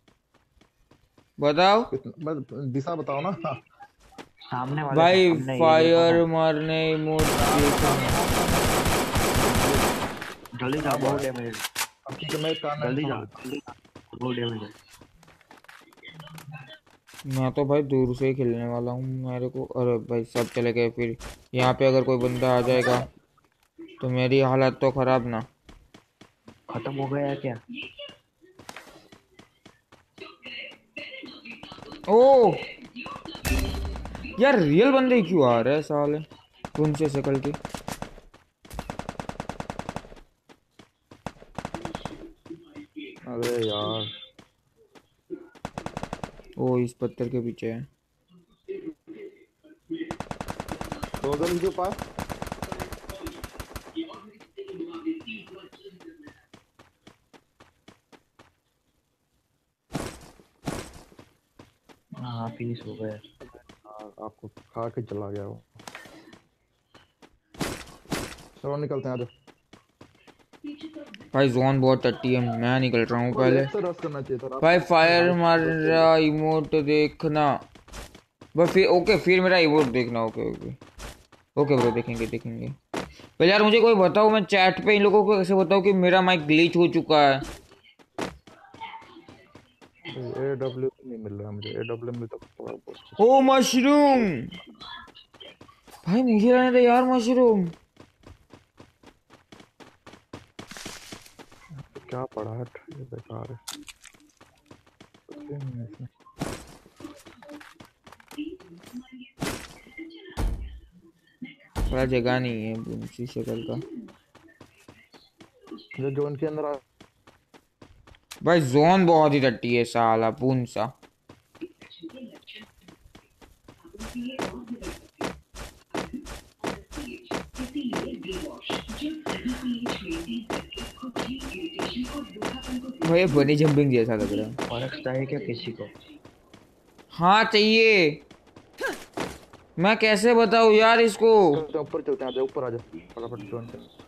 बताओ। बस दिशा बताओ ना। हाँ। सामने वाले भाई सामने ये देखो ना। फायर मारने इमोट देखना। जल्दी जाओ, बहुत डैमेज है। अब ठीक है, मैं एक काम जल्दी समझ जाओ, लेता जल्दी जाओ, बहुत डैमेज है। मैं तो भाई दूर से ही खेलने वाला हूँ मेरे को। अरे भाई सब चले गए फिर। यहाँ पे अगर कोई बंदा आ जाएगा तो मेरी हालत तो खराब ना। खत्म हो गया है क्या? ओ यार, रियल बंदे क्यों आ रहे हैं साले कौन से शकल के। हूँ। अरे यार, ओ इस पत्थर के पीछे है। दो जन के पास। हाँ फिनिश हो गया। हाँ, आपको खा के चला गया वो। चलो निकलते हैं, आ जाओ। भाई जोन बहुत टट्टी है, मैं निकल रहा हूँ वो पहले। लेफ्ट से रश करना चाहिए था, भाई आपने फायर राइट से रश मारा इमोट देखना। बस फिर ओके, फिर मेरा इमोट देखना। ओके ओके ओके ब्रो, देखेंगे देखेंगे। पहले यार मुझे कोई बताओ, मैं चैट पे इन लोगों को कैसे बताऊँ कि मेरा माइक ग्लिच हो चुका है। AW नहीं मिल रहा है मुझे, AW में तो थोड़ा बहुत कुछ। ओ मशरूम। भाई मुझे रहने दे यार मशरूम। तो क्या पड़ा है, ये बेकार है, कुछ भी नहीं है इसमें। बड़ा जगह नहीं है उसी शक्ल का। जो जोन के अंदर भाई जोन बहुत ही टट्टी है साला पून सा। भाई बनी जंपिंग जैसा लग रहा है। और चाहिए क्या किसी को? हाँ चाहिए। मैं कैसे बताऊँ यार इसको। चलते हैं, ऊपर चलते हैं, आ जाओ ऊपर, आ जाओ फटाफट जोन के अंदर।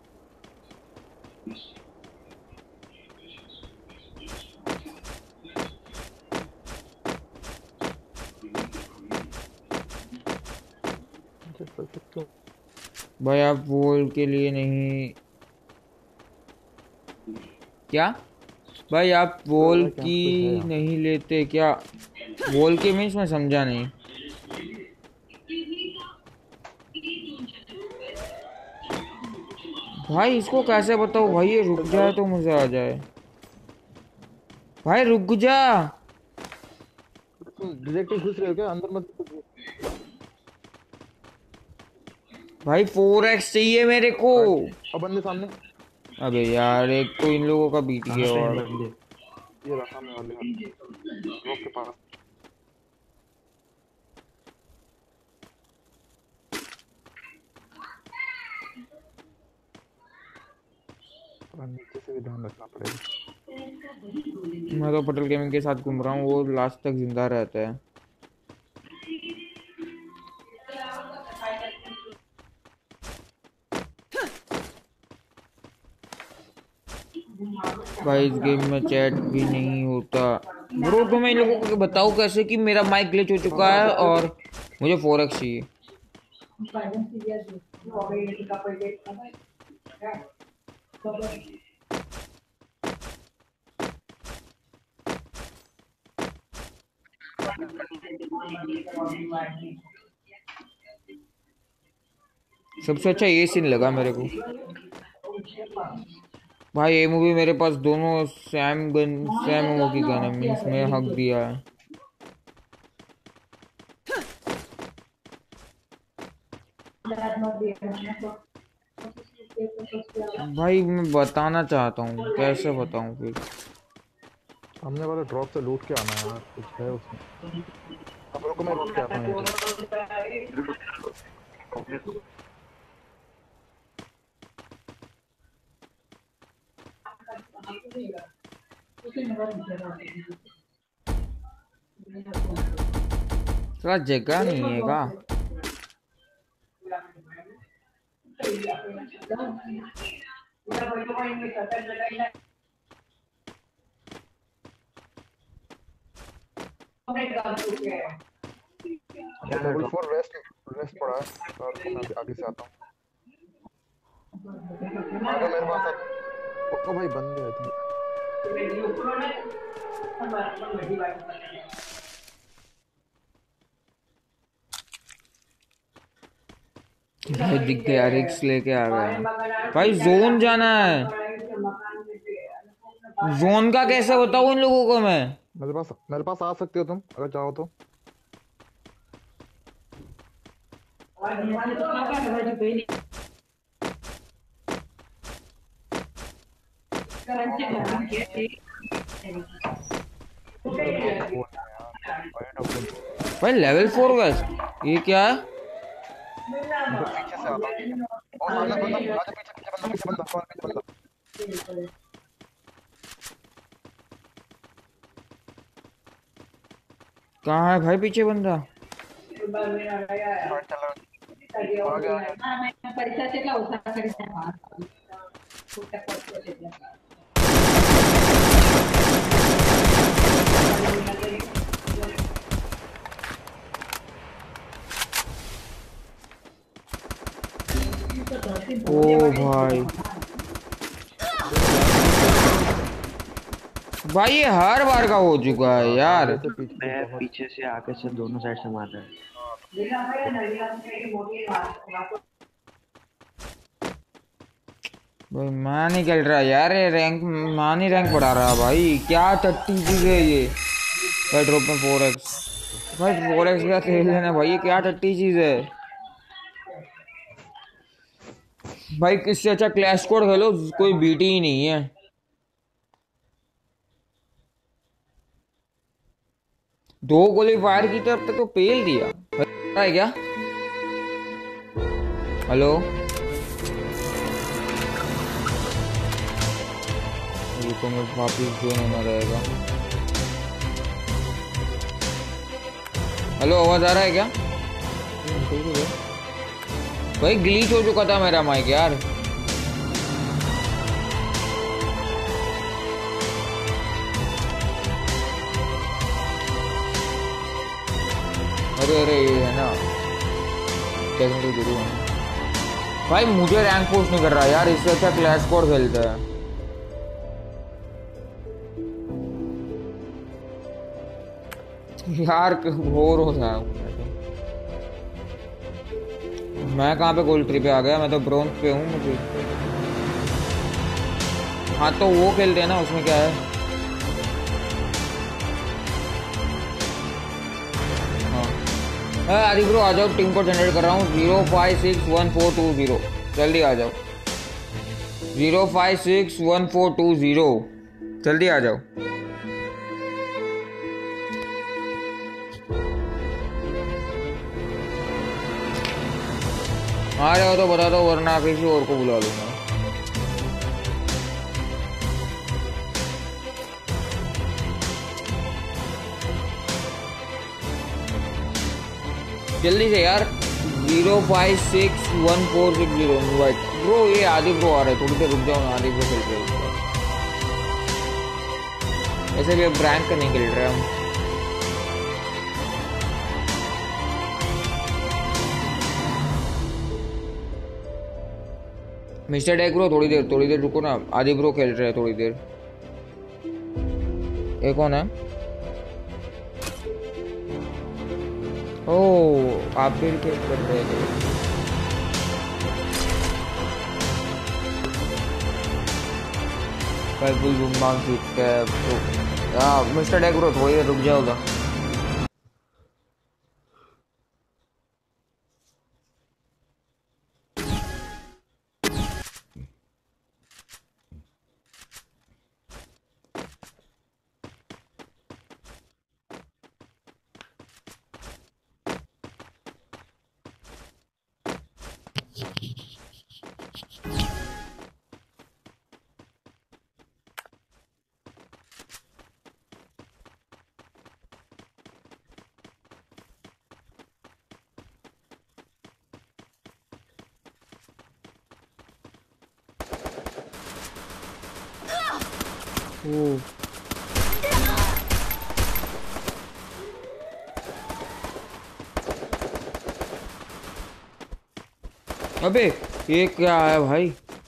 चल सकते हो। भाई आप वॉल के लिए नहीं। क्या? भाई आप तो लग रहा वॉल है कि यहाँ की पे कोई है यहाँ पे। नहीं लेते क्या? वॉल के मीन्स मैं समझा नहीं। भाई इसको कैसे बताओ भाई, ये रुक जाए तो मजा आ जाए। भाई रुक जा। तुम डायरेक्ट ही घुस रहे हो क्या अंदर? मत भाई 4x चाहिए मेरे को। अब बंदे सामने। अबे यार, एक तो इन लोगों का बीट कहाँ गया पे है और। बंदे? ये रहा सामने वाले रॉक के पास। थोड़ा नीचे से भी ध्यान रखना पड़ेगा। मैं तो पटेल गेमिंग के साथ घूम रहा हूँ, वो लास्ट तक जिंदा रहता है। भाई इस गेम में चैट भी नहीं होता ब्रो। तो मैं इन लोगों को बताऊँ कैसे कि मेरा माइक ग्लिच हो चुका है और मुझे 4x चाहिए। सबसे अच्छा ये सीन लगा मेरे को भाई। ये मूवी मेरे पास दोनों सैम की गन है, मीन्स मैं हक दिया है। भाई मैं बताना चाहता हूँ, कैसे बताऊँ फिर। सामने वाले ड्रॉप से लूट के आना है यार, कुछ है उसमें। अब रुको मैं लूट के आता हूँ यहाँ से। थोड़ा जगह नहीं है का? डबल फोर रेस्ट पड़ा है और मैं आगे से आता हूँ। आगे मेरे पास ओ भाई बंदे हैं तुम। भाई दिख गया, रिक्स लेके आ गया भाई। जोन जाना है, जोन का कैसे बताऊं इन लोगों को मैं। मेरे पास आ सकते हो तुम अगर चाहो तो। भाई लेवल 4 वेस्ट, ये क्या है? पीछे से आता हूं। और सामने बंदा, आजा पीछे बंदा, पीछे बंदा। कहाँ है भाई पीछे बंदा? ओ भाई ये हर बार का हो चुका है यार। मैं पीछे से आगे से दोनों साइड से मार रहा है। भाई मैं नहीं खेल रहा यार, ये रैंक मानी रैंक बढ़ा रहा भाई। क्या टट्टी चीज है ये। भाई ड्रॉप में 4x, भाई 4x क्या खेल लेना भाई, ये क्या टट्टी चीज है भाई। किससे अच्छा क्लैश स्क्वाड खेलो, कोई बीटी ही नहीं है। दो गोली फायर की तरफ तक तो पेल दिया है क्या? हेलो रुको, मैं वापिस जोन होना रहेगा। हेलो आवाज आ रहा है क्या? भाई ग्लीच हो चुका था मेरा माइक यार। अरे ये है ना टेक्निकल गुरु है भाई। मुझे रैंक पुश नहीं कर रहा यार, इससे अच्छा क्लैश स्क्वाड खेलता है। यार बोर हो रहा हूँ मैं। कहाँ पे गोल्ड 3 पे आ गया, मैं तो ब्रोंज पे हूँ मुझे। हाँ तो वो खेलते हैं ना, उसमें क्या है। आदि ब्रो आ जाओ, टीम को जनरेट कर रहा हूँ। 056142 जल्दी आ जाओ। 056142 जल्दी आ जाओ। आ रहे हो तो बता दो, वरना किसी और को बुला लूंगा। जल्दी से यार। 056146 इनवाइट ब्रो। ये आदि ब्रो आ रहे, थोड़ी देर रुक जाओ ना, आदि ब्रो खेल रहे हैं। ऐसे भी अब रैंक का नहीं खेल रहे हम। मिस्टर डेक ब्रो थोड़ी देर रुको ना। आदि ब्रो खेल रहे हैं थोड़ी देर। ये कौन है? ओह आप भी खेल कर रहे थे। फुल बुमबांग जीत के मिस्टर डेक ब्रो थोड़ी देर रुक जाओगा। अबे ये क्या है भाई?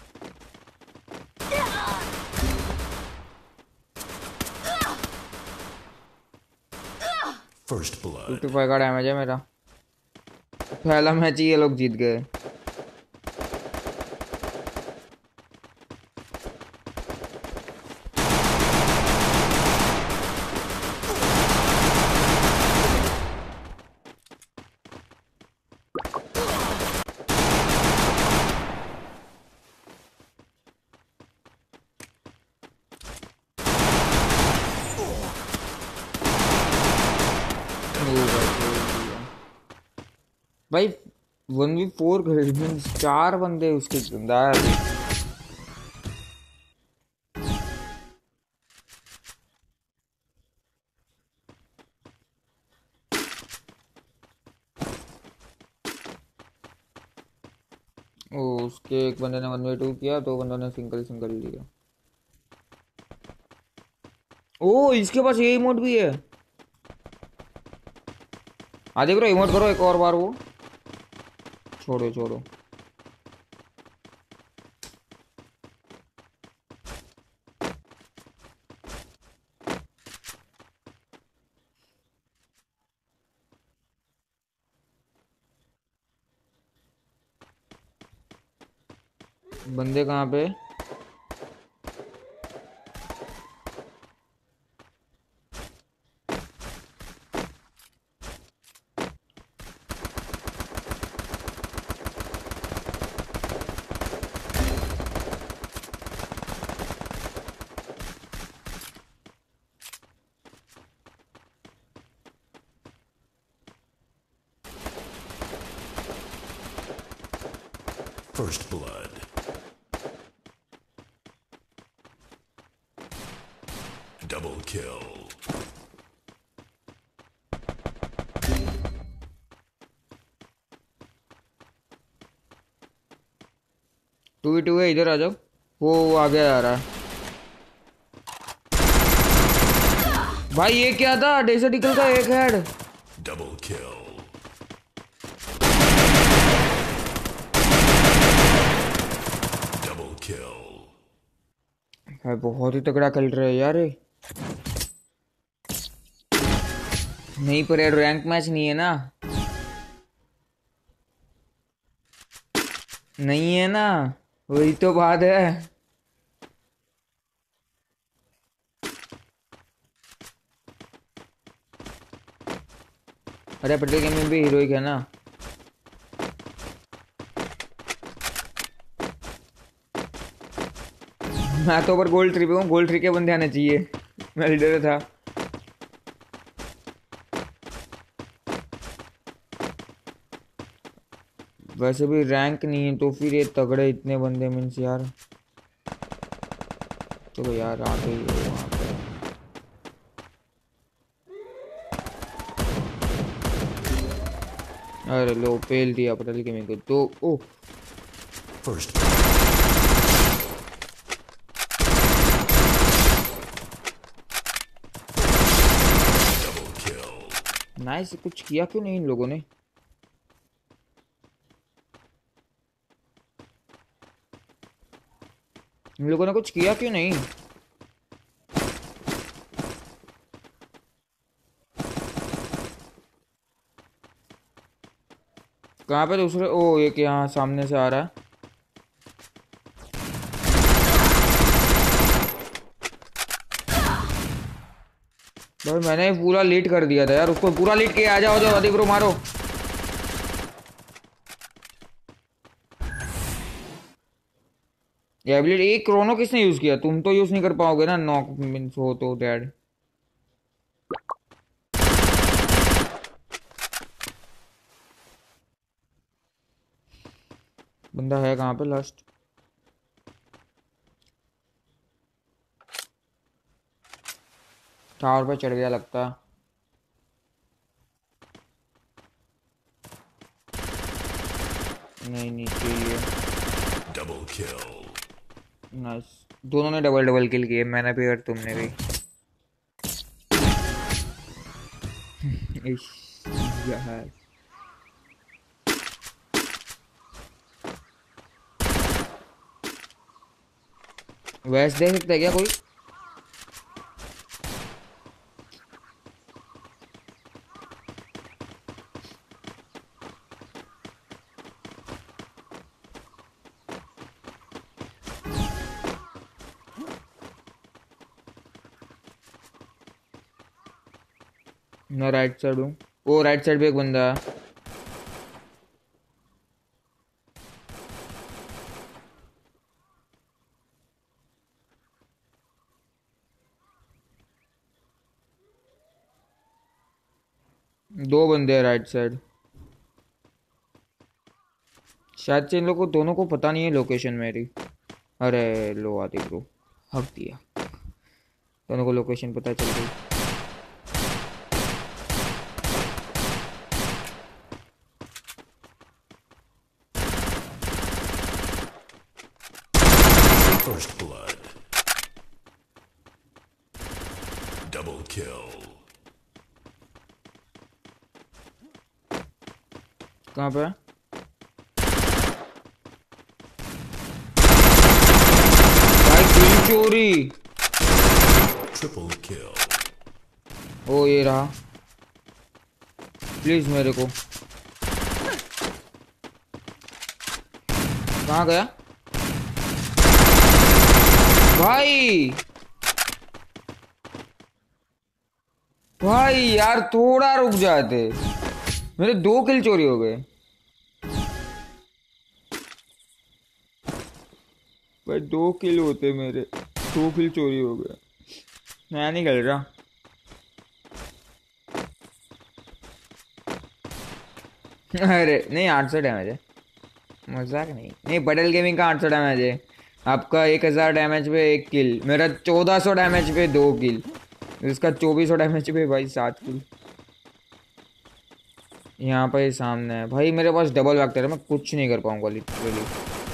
First blood. 55 का डैमेज है मेरा। पहला मैच ही ये लोग जीत गए। भाई 1v4 मींस 4 बंदे उसके अंदर। ओ उसके एक बंदे ने 1v2 किया, 2 बंदों ने सिंगल लिया। ओ इसके पास ये इमोट भी है। आदि ब्रो इमोट करो एक और बार। वो छोड़ो। बंदे कहाँ पे? First blood. Double kill. Two है, इधर आ जाओ। वो आगे आ रहा है। भाई ये क्या था? डेजर्ट ईगल का एक head. Double kill. Double kill. भाई बहुत ही तगड़ा खेल रहे हैं यार। नहीं पर यार रैंक मैच नहीं है ना। नहीं है ना, वही तो बात है। अरे पटेल गेम में भी हीरोइक है ना। मैं तो ऊपर गोल्ड 3 पे हूँ। गोल्ड 3 के बंदे आने चाहिए। मैं लीडर था। वैसे भी रैंक नहीं है तो फिर ये तगड़े इतने बंदे मीन्स यार। तो यार आ गई वहाँ पे। अरे लो पेल दिया पटेल गेमिंग को तो। ओ First. नाइस। कुछ किया क्यों नहीं इन लोगों ने? इन लोगों ने कुछ किया क्यों नहीं? कहाँ पे दूसरे? ओ एक यहाँ सामने से आ रहा है। भाई मैंने पूरा लीड कर दिया था यार उसको, पूरा लीड किया। आ जाओ जाओ अधिक ब्रो मारो। ये एबिलिटी एक क्रोनो किसने यूज किया? तुम तो यूज नहीं कर पाओगे ना, नॉक मींस हो तो डैड। बंदा है कहाँ पे लास्ट? टावर पे चढ़ गया लगता है। नहीं नीचे ही है। Double kill. नाइस। दोनों ने डबल डबल किल किए, मैंने भी और तुमने भी। इश, यार वैसे देख सकते हैं क्या कोई? मैं राइट साइड हूँ। वो राइट साइड पे एक बंदा है। दो बंदे हैं राइट साइड। शायद से इन लोगों को दोनों को पता नहीं है लोकेशन मेरी। अरे लो आदि ब्रो, हक दिया। दोनों को लोकेशन पता चल गई। First blood. Double kill. कहाँ पे है? भाई किल चोरी। Triple kill. ओ ये रहा। प्लीज मेरे को। कहाँ गया भाई? भाई यार थोड़ा रुक जाते, मेरे 2 किल चोरी हो गए। भाई 2 किल होते मेरे, 2 किल चोरी हो गए। मैं नहीं खेल रहा। अरे नहीं 800 डैमेज है, मजाक नहीं। नहीं पटेल गेमिंग का 800 डैमेज है। आपका 1000 डैमेज पे 1 किल, मेरा 1400 डैमेज पे 2 किल, इसका 2400 डैमेज पे भाई 7 किल। यहाँ पे सामने है भाई, मेरे पास डबल वेक्टर है, मैं कुछ नहीं कर पाऊंगा लिटरली।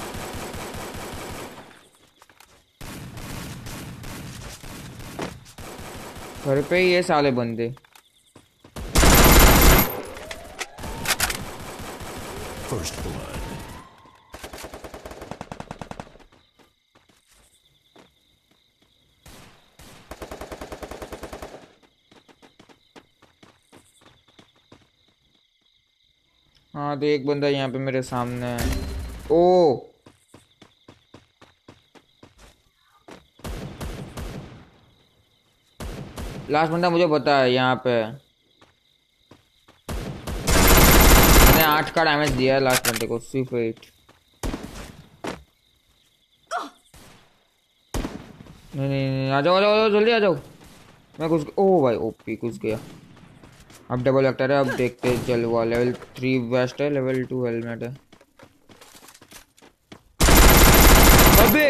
घर पे ही ये साले बंदे। First blood. हाँ तो एक बंदा यहाँ पे मेरे सामने है। ओ लास्ट बंदा मुझे पता है यहाँ पे। मैंने 8 का डैमेज दिया है लास्ट बंदे को, सिर्फ 8। नहीं नहीं नहीं, आ जाओ आ जाओ जल्दी आ जाओ। मैं घुस, ओ भाई ओपी घुस गया। अब डबल वेक्टर है, अब देखते हैं। चल हुआ लेवल 3 वेस्ट है, लेवल 2 हेलमेट है। अबे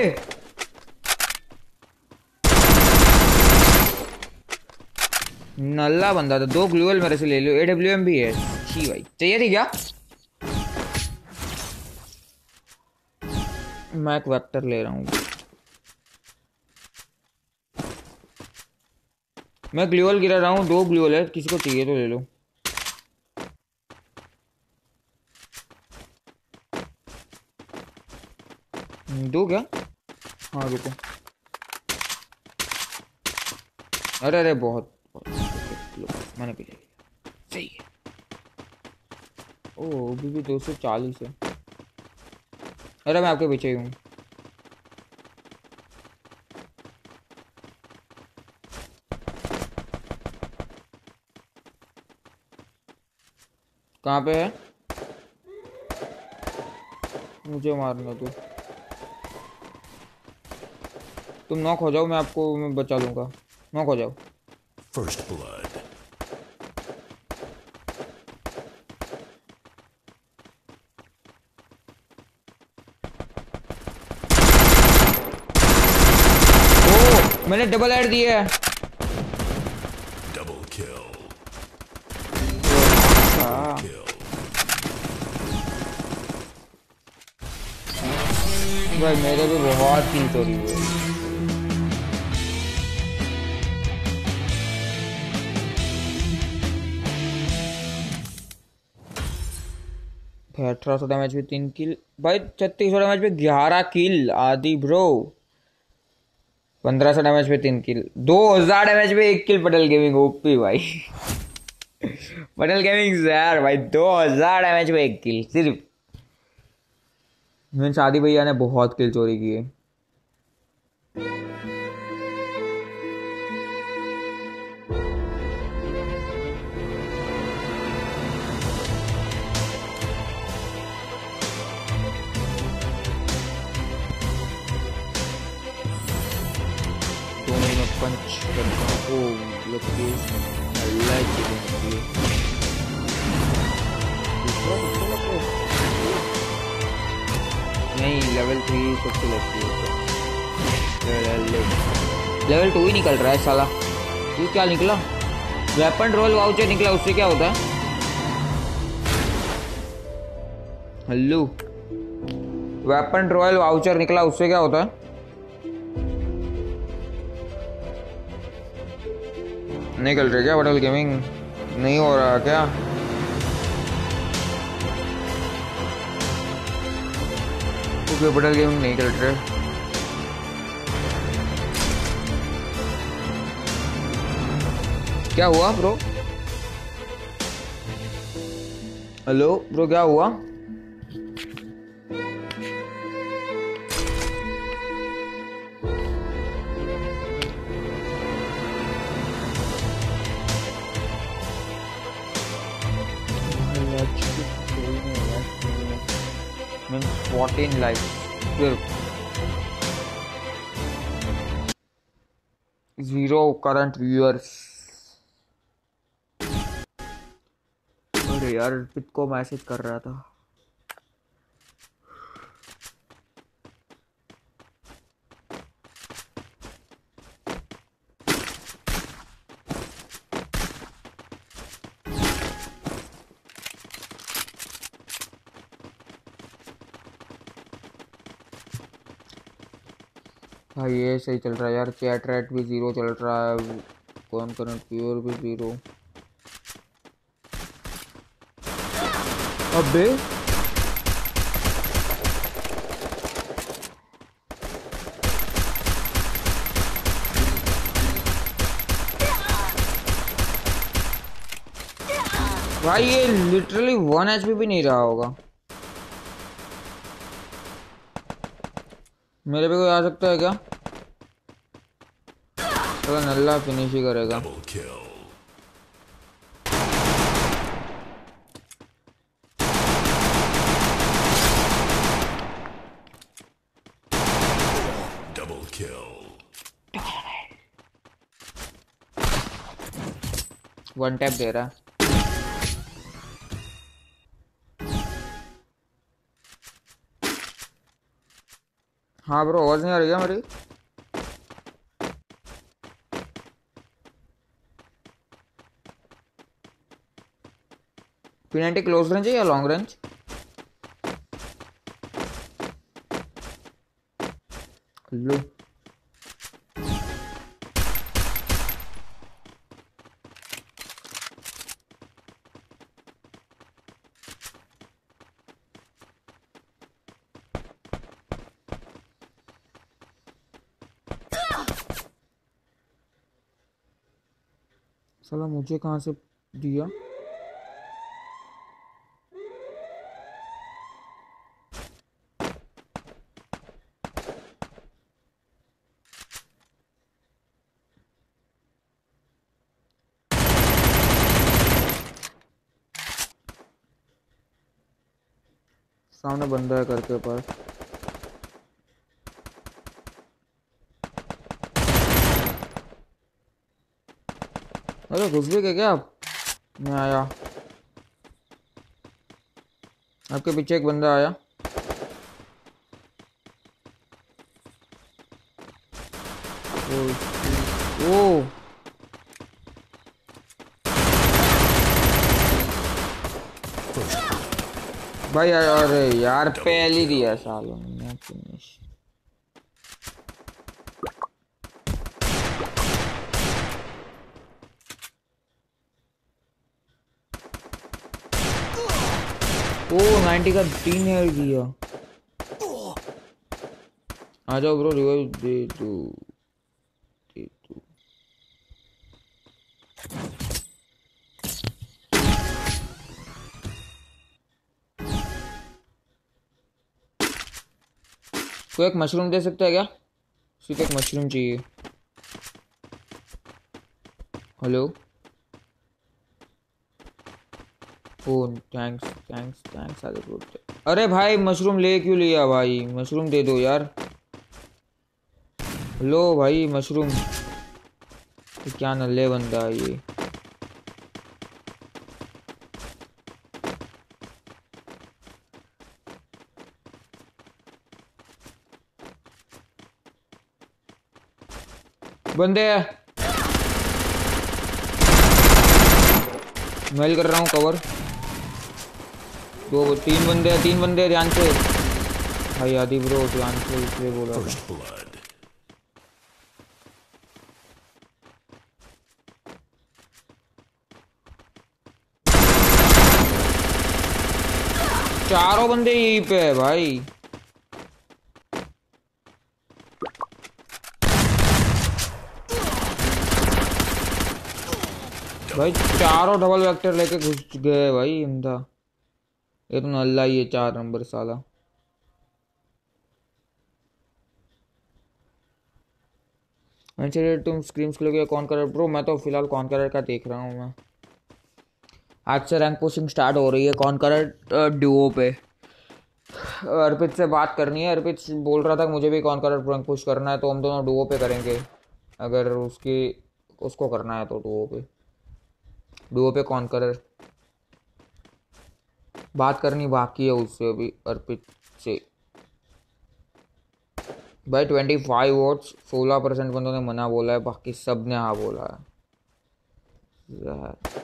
नल्ला बंदा था। 2 ग्लूअल मेरे से ले लो। AWM भी है। छी भाई चाहिए थी क्या? मैं एक वेक्टर ले रहा हूँ। मैं ग्लूअल गिरा रहा हूँ, 2 ग्लूअल है, किसी को चाहिए तो ले लो। दो क्या? हाँ रुको। अरे अरे बहुत, बहुत लो, मैंने पी लिया। सही है। ओ अभी भी 240 है। अरे मैं आपके पीछे ही हूँ। कहाँ पे है? मुझे मारना तू। तुम नॉक हो जाओ, मैं बचा लूंगा। नॉक हो जाओ। First blood. ओ मैंने डबल हेड दिया है। Double kill. अच्छा Kill. भाई मेरे भी बहुत किल चोरी हुए। भाई 1800 डैमेज पे 3 किल, भाई 3600 डैमेज पे 11 किल आदि ब्रो। 1500 डैमेज पे 3 किल, 2000 डैमेज पे 1 किल। पटेल गेमिंग ओपी भाई। पटेल गेमिंग यार भाई 2000 डैमेज पे 1 किल सिर्फ। मैंने शादी भैया ने बहुत किल चोरी किए। दोनों में पंच करता हूँ। ओ लकी लाइक नहीं, लेवल 3 सबसे लकी है। लेवल 2 ही निकल रहा है साला। ये क्या निकला? वेपन रोल वाउचर निकला, उससे क्या होता है? हेलो, वेपन रॉयल वाउचर निकला, उससे क्या होता है? निकल रही क्या पटेल गेमिंग? नहीं हो रहा क्या? ओके पटेल गेमिंग नहीं निकल रहे। क्या हुआ ब्रो? हेलो ब्रो, क्या हुआ? Means 14 likes. Zero current viewers. अरे यार पित को मैसेज कर रहा था। हाँ ये सही चल रहा है यार। चैट रेट भी 0 चल रहा है। कौन करंट व्यूअर भी 0। अबे भाई ये लिटरली 1 HP भी नहीं रहा होगा। मेरे पे कोई आ सकता है क्या? तो नल्ला फिनिश ही करेगा। Double kill. Double kill. 1 tap दे रहा है। हाँ ब्रो, आवाज नहीं आ रही है मेरी? P90 क्लोज रेंज है या लॉन्ग रेंज? लो साला मुझे कहाँ से दिया? सामने बंदा है घर के पास। अरे घुस भी गए क्या आप? मैं आया, आपके पीछे एक बंदा आया। ओ भाई, अरे यार पहले दिया सालों ने फिनिश। ओ 90 का 3 हेड दिया। आ जाओ ब्रो, रिवाइव दे दो, दे दो। कोई एक मशरूम दे सकता है क्या? सिर्फ एक मशरूम चाहिए। हेलो, ओ थैंक्स थैंक्स थैंक्स आगे ब्रो। अरे भाई मशरूम ले क्यों लिया भाई? मशरूम दे दो यार। लो भाई मशरूम। तो क्या नल्ले बंदा है ये। बंदे है, मेल कर रहा हूँ कवर। दो तीन बंदे हैं, तीन बंदे, ध्यान से भाई। आदि ब्रो ध्यान से, इसलिए बोल रहा First था। blood. चारों बंदे यहीं पे है भाई। भाई चारों डबल वेक्टर लेके घुस गए भाई अंधा। ये तो नल्ला ही है 4 नंबर साला। चलिए तुम स्क्रीम्स के लिए कौन कर ब्रो? मैं तो फिलहाल कौन कलर का देख रहा हूँ। मैं आज से रैंक पुशिंग स्टार्ट हो रही है कौन कलर ड्यूओ पे। अर्पित से बात करनी है। अर्पित बोल रहा था कि मुझे भी कौन कलर रैंक पुश करना है, तो हम दोनों डुओ पे करेंगे। अगर उसको करना है तो डुओ पे कौन कलर बात करनी बाकी है उससे अभी, अर्पित से। भाई 25 वोट्स, 16% बंदों ने मना बोला है, बाकी सब ने हाँ बोला है यार।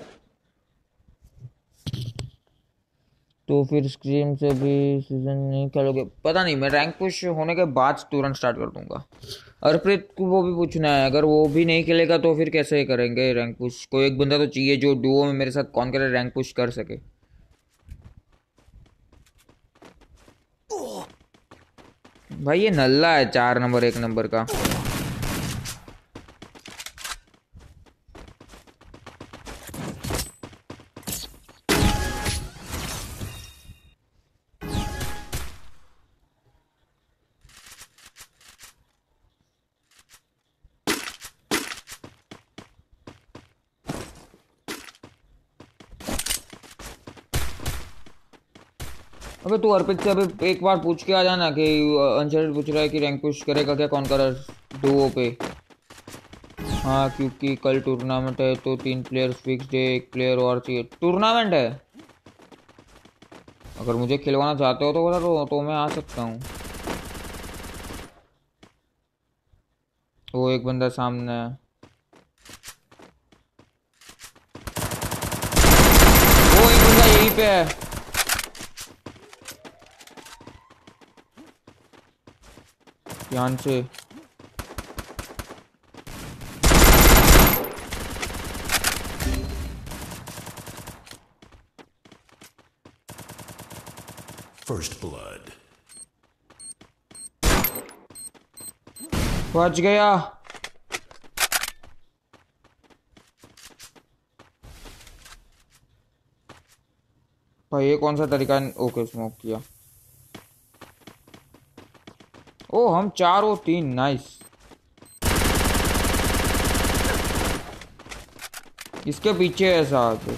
तो फिर स्क्रीम से भी सीजन नहीं खेलोगे? पता नहीं, मैं रैंक पुश होने के बाद तुरंत स्टार्ट कर दूंगा। अर्पित को वो भी पूछना है, अगर वो भी नहीं खेलेगा तो फिर कैसे करेंगे रैंक पुश? कोई एक बंदा तो चाहिए जो डुओ में मेरे साथ कौन करे रैंक पुश कर सके। भाई ये नल्ला है 4 नंबर 1 नंबर का। अबे तू अर्पित से अभी एक बार पूछ के आ जाना कि अनशर्टेड पूछ रहा है कि रैंक पुश करेगा क्या कौन कलर डुओ पे। हाँ क्योंकि कल टूर्नामेंट है तो 3 प्लेयर्स फिक्स्ड है, 1 प्लेयर और चाहिए। टूर्नामेंट है? अगर मुझे खिलवाना चाहते हो तो बता तो मैं आ सकता हूँ। वो एक बंदा सामने है। वो एक बंदा यहीं पे है। ध्यान से। First blood. बच गया। भाई ये कौन सा तरीका है? ओके स्मोक किया। ओ हम 4 और 3, नाइस। इसके पीछे है साथ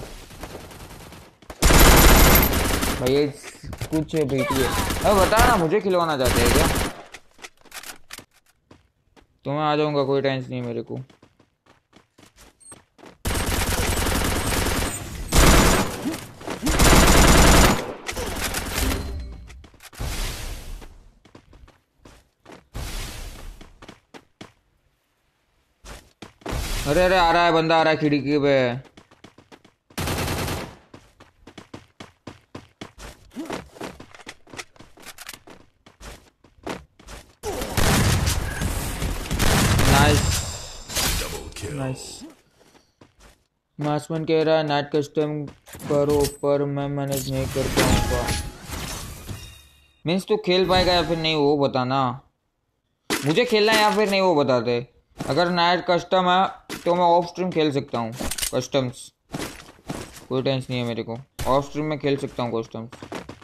भाई, ये कुछ बेटी है। अब बता ना, मुझे खिलवाना चाहते हैं क्या? तो मैं आ जाऊंगा, कोई टेंशन नहीं मेरे को। अरे अरे आ रहा है बंदा, आ रहा है खिड़की पे। नाइस। मासमन कह रहा है नाइट कस्टम करो, पर मैं मैनेज नहीं कर पाऊंगा। मीन्स तू खेल पाएगा या फिर नहीं, वो बताना। मुझे खेलना है या फिर नहीं, वो बता दे। अगर नाइट कस्टम है तो मैं ऑफ स्ट्रीम खेल सकता हूँ कस्टम्स, कोई टेंशन नहीं है मेरे को। ऑफ स्ट्रीम में खेल सकता हूँ कस्टम्स।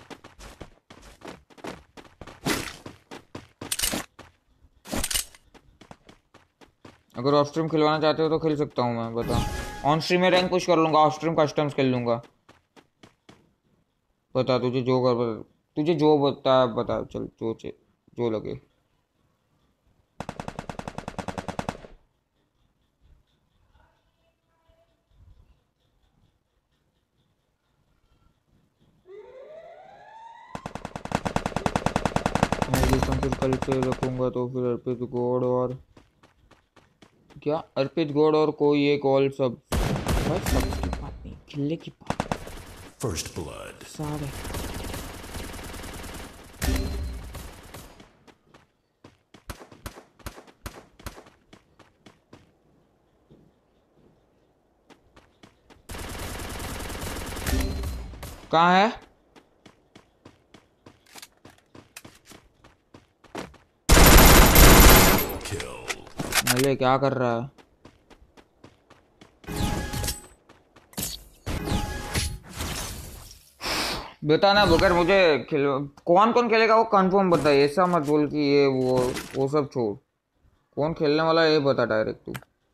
अगर ऑफ स्ट्रीम खिलवाना चाहते हो तो खेल सकता हूँ मैं, बता। ऑन स्ट्रीम में रैंक पुश कर लूंगा, ऑफ स्ट्रीम कस्टम्स खेल लूंगा। बता तुझे जो कर, बता तुझे जो बता, बता चल, जो लगे। फिर कल से रखूंगा तो फिर अर्पित गॉड और क्या, अर्पित गॉड और कोई एक ऑल सब, बस सब की बात नहीं, खिलने की बात। First blood. सारे कहाँ है? अरे क्या कर रहा है? बता ना बकर, मुझे कौन कौन खेलेगा वो कंफर्म बता। ऐसा मत बोल कि ये वो सब छोड़। कौन खेलने वाला है ये बता डायरेक्ट तू।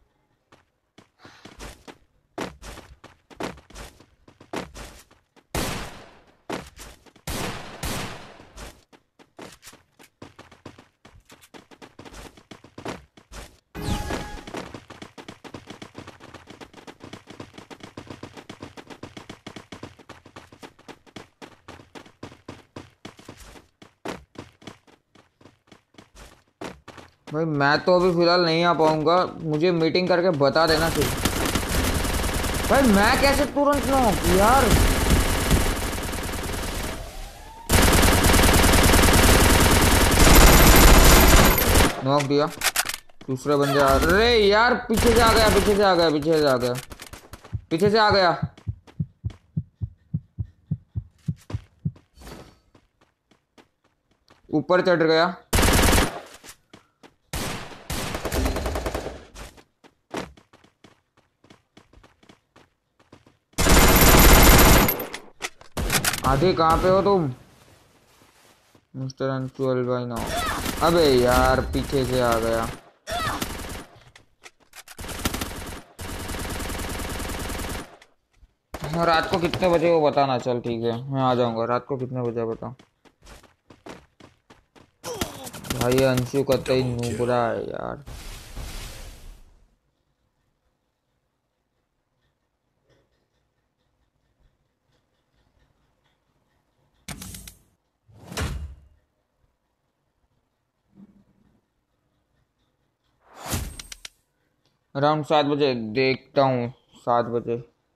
भाई मैं तो अभी फिलहाल नहीं आ पाऊंगा, मुझे मीटिंग करके बता देना सिर्फ। भाई मैं कैसे तुरंत नॉक यार? नॉक दिया, दूसरे बंदे अरे यार पीछे से आ गया, पीछे से आ गया, पीछे से आ गया, पीछे से आ गया। ऊपर चढ़ गया। आधे कहाँ पे हो तुम मिस्टर अंशुअल भाई? ना अबे यार पीछे से आ गया। रात को कितने बजे वो बताना। चल ठीक है मैं आ जाऊंगा। रात को कितने बजे बता भाई। अंशु कतई नूबरा है यार। अराउंड 7 बजे देखता हूँ। 7 बजे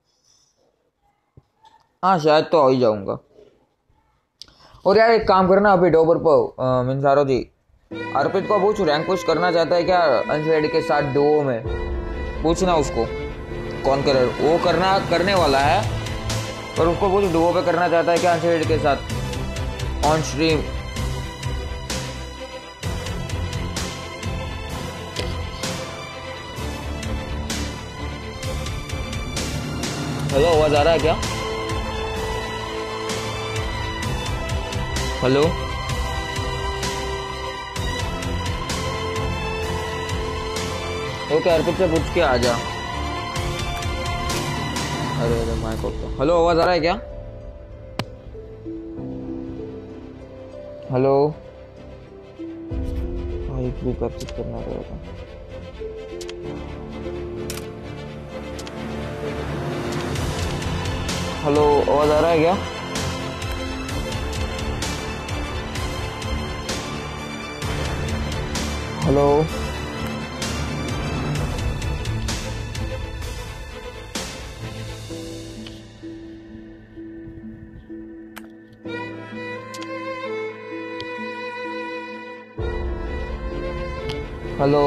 हाँ शायद तो आ ही जाऊंगा। और यार एक काम करना, अभी डोबर पर मिनसारो जी अर्पित को पूछ, रैंक पुश करना चाहता है क्या अंशु के साथ डुओ में? पूछना उसको कौन कर, वो करने वाला है, पर उसको पूछ डुओ पे करना चाहता है क्या अंशु के साथ ऑन स्ट्रीम। हेलो आवाज आ रहा है क्या? हेलो ओके अर्पित से पूछ के आ जा। अरे माइक ऑफ था। हेलो आवाज आ रहा है क्या? हेलो भाई प्रू कैप्चर करना पड़ेगा। हेलो आवाज आ रहा है क्या? हेलो हेलो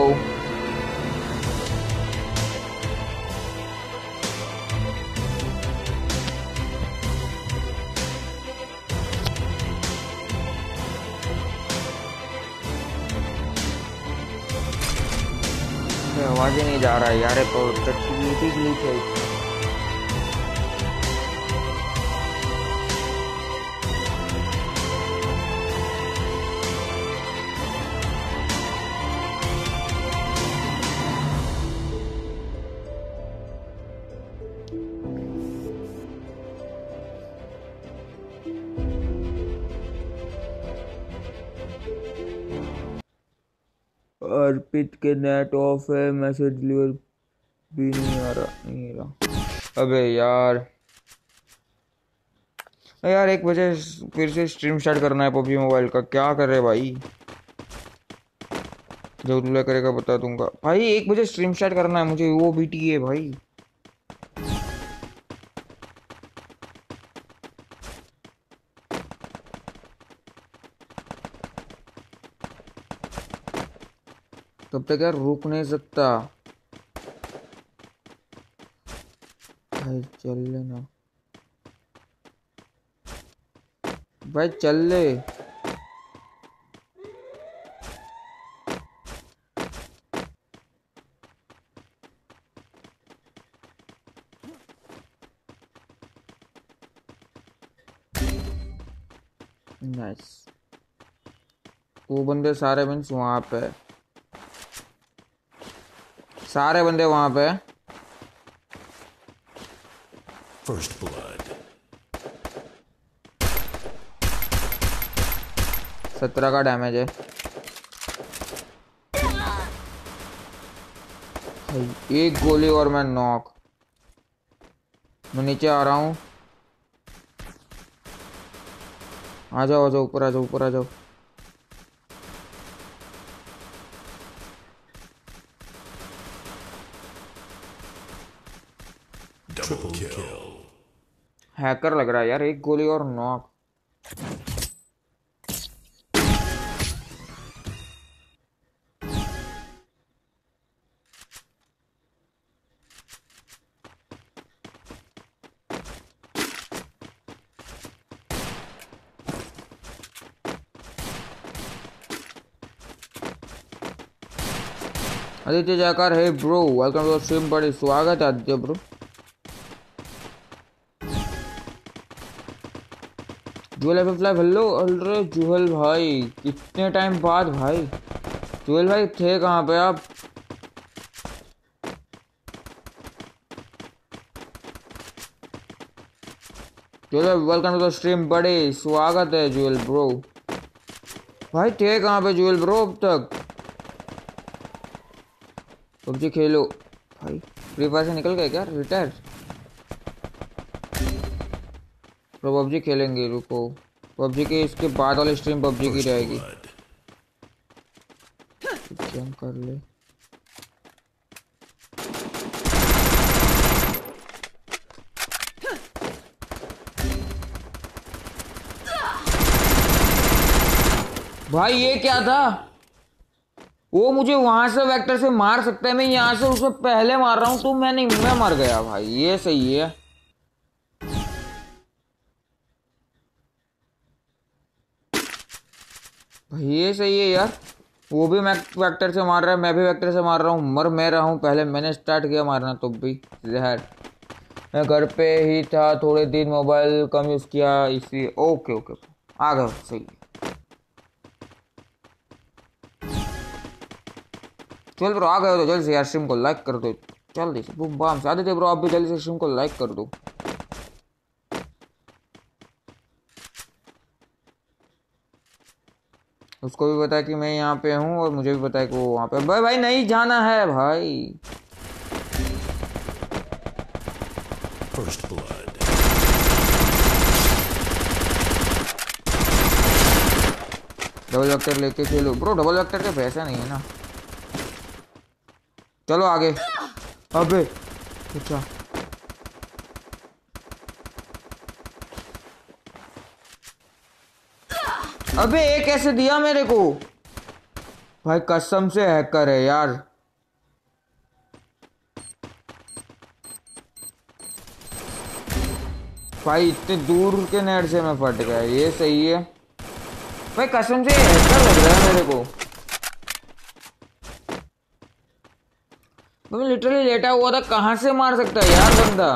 आवाज ही नहीं जा रहा है यार, तो तकलीफ ग्लिच है। अर्पित के नेट ऑफ है, मैसेज डिलीवर भी नहीं आ रहा। अबे यार एक बजे फिर से स्ट्रीम स्टार्ट करना है पबजी मोबाइल का, क्या कर रहे भाई? जो रूल करेगा बता दूंगा भाई। 1 बजे स्ट्रीम स्टार्ट करना है मुझे, वो बीटी है भाई। तब तक यार रुक नहीं सकता भाई, चल लेना भाई, चल ले। नाइस, वो बंदे सारे मीन्स वहां पे, सारे बंदे वहां पे। First blood. 17 का डैमेज है। एक गोली और मैं नॉक। मैं नीचे आ रहा हूँ, आ जाओ आ जाओ, ऊपर आ जाओ, ऊपर आ जाओ। Double kill. हैकर लग रहा है यार, एक गोली और नॉक। आदित्य जाकर है ब्रो, वेलकम टू स्ट्रीम। बड़ी स्वागत है आदित्य ब्रो। जुएल हेलो। अरे जुएल भाई कितने टाइम बाद भाई। जुएल भाई थे कहाँ पे आप? जुएल वेलकम टू द स्ट्रीम, बड़े स्वागत है जुएल ब्रो। भाई थे कहाँ पे जुएल ब्रो अब तक? पबजी खेलो भाई। फ्री फायर से निकल गए क्या, रिटायर? तो पबजी खेलेंगे, रुको। पबजी के इसके बाद वाली स्ट्रीम पबजी की रहेगी। जंप कर ले। भाई ये क्या था? वो मुझे वहां से वेक्टर से मार सकता है, मैं यहाँ से उसे पहले मार रहा हूँ तो मैं नहीं, मैं मर गया भाई। ये सही है भाई, ये सही है यार। वो भी मैं वेक्टर से मार रहा है, मैं भी वेक्टर से मार रहा हूँ, मर मैं रहा हूँ पहले, मैंने स्टार्ट किया मारना तो भी जहर। मैं घर पे ही था थोड़े दिन, मोबाइल कम यूज़ किया इसी। ओके ओके आ गया, सही है। चल ब्रो आ गए हो तो जल्दी से यार स्ट्रीम को लाइक कर दो, जल्दी से बूम बाम से आदित्य ब्रो आप भी जल्दी से स्ट्रीम को लाइक कर दो। उसको भी पता है कि मैं यहाँ पे हूँ और मुझे भी पता है कि वो वहाँ पे। भाई भाई नहीं जाना है भाई। First blood. डबल वेक्टर लेके खेलो ब्रो, डबल वेक्टर के पैसा नहीं है ना। चलो आगे। अबे अच्छा अबे ये कैसे दिया मेरे को भाई, कसम से हैकर है यार। भाई इतने दूर के नेट से मैं फट गया, ये सही है भाई, कसम से हैकर लग रहा है मेरे को। मैं लिटरली लेटा हुआ था, कहां से मार सकता है यार बंदा।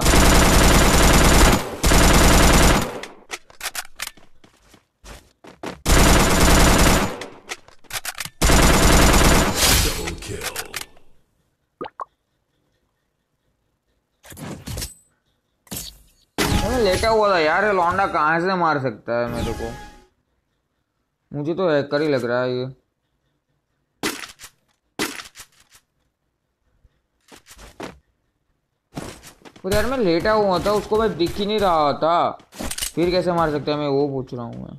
Double kill. मैं लेटा हुआ था यार, ये लौंडा कहां से मार सकता है मेरे को। मुझे तो हैकर ही लग रहा है ये। पर यार मैं लेटा हुआ था, उसको मैं दिख ही नहीं रहा था, फिर कैसे मार सकता है मैं वो पूछ रहा हूँ मैं।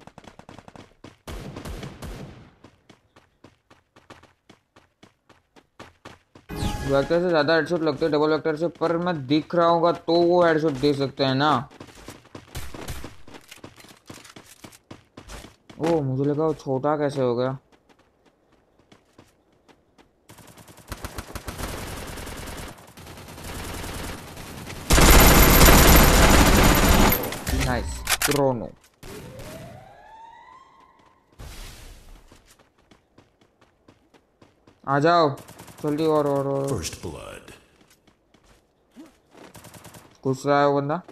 वेक्टर से ज्यादा हेडशॉट लगते हैं डबल वेक्टर से, पर मैं दिख रहा हूँ तो वो हेडशॉट दे सकते हैं ना। ओ मुझे लगा वो छोटा कैसे हो गया। Nice Chrono. आ जाओ जल्दी और First blood. घुस रहा है वो बंदा।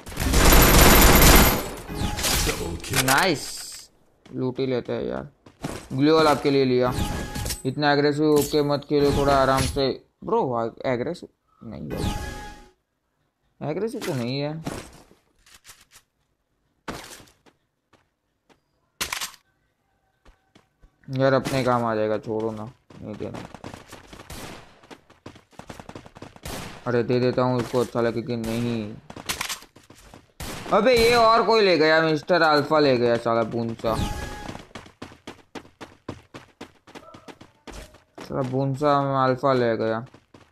Double kill. नाइस लूट ही लेते हैं यार। ग्लूवॉल आपके लिए लिया। इतना एग्रेसिव होके मत खेलो, थोड़ा आराम से ब्रो। एग्रेसिव नहीं भाई, एग्रेसिव तो नहीं है यार, अपने काम आ जाएगा, छोड़ो ना, नहीं देना। अरे दे देता हूँ उसको, अच्छा लगे कि नहीं। अबे ये और कोई ले गया, मिस्टर अल्फा ले गया साला बूंसा। साला बूंसा अल्फा ले गया।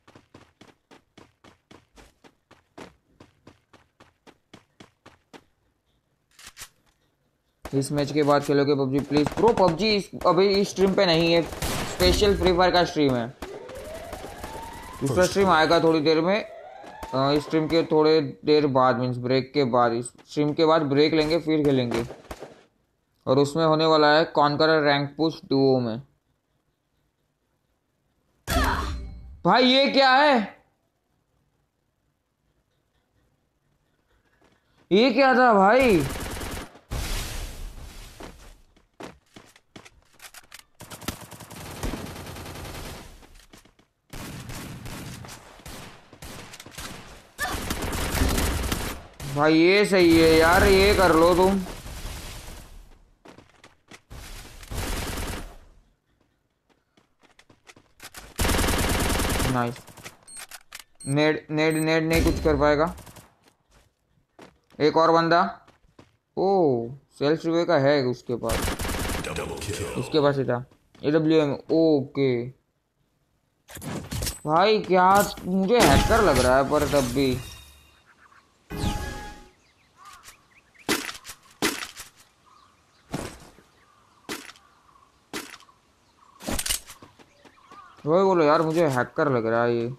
इस मैच के बाद खेलोगे पबजी प्लीज ब्रो? पबजी अभी इस स्ट्रीम पे नहीं है, स्पेशल फ्री फायर का स्ट्रीम है। दूसरा स्ट्रीम आएगा थोड़ी देर में, इस स्ट्रीम के थोड़े देर बाद, मीन्स ब्रेक के बाद। इस स्ट्रीम के बाद ब्रेक लेंगे फिर खेलेंगे, और उसमें होने वाला है कॉन्करर रैंक पुश डुओ में। भाई ये क्या है, ये क्या था भाई? भाई ये सही है यार, ये कर लो तुम। नाइस। नेड नेड नेड नहीं कुछ कर पाएगा। एक और बंदा। ओ सेल्फ रिवे का है उसके पास, उसके पास ही था। AWM okay. भाई क्या मुझे हैकर लग रहा है, पर तब भी वही बोलो यार, मुझे हैकर लग रहा है ये।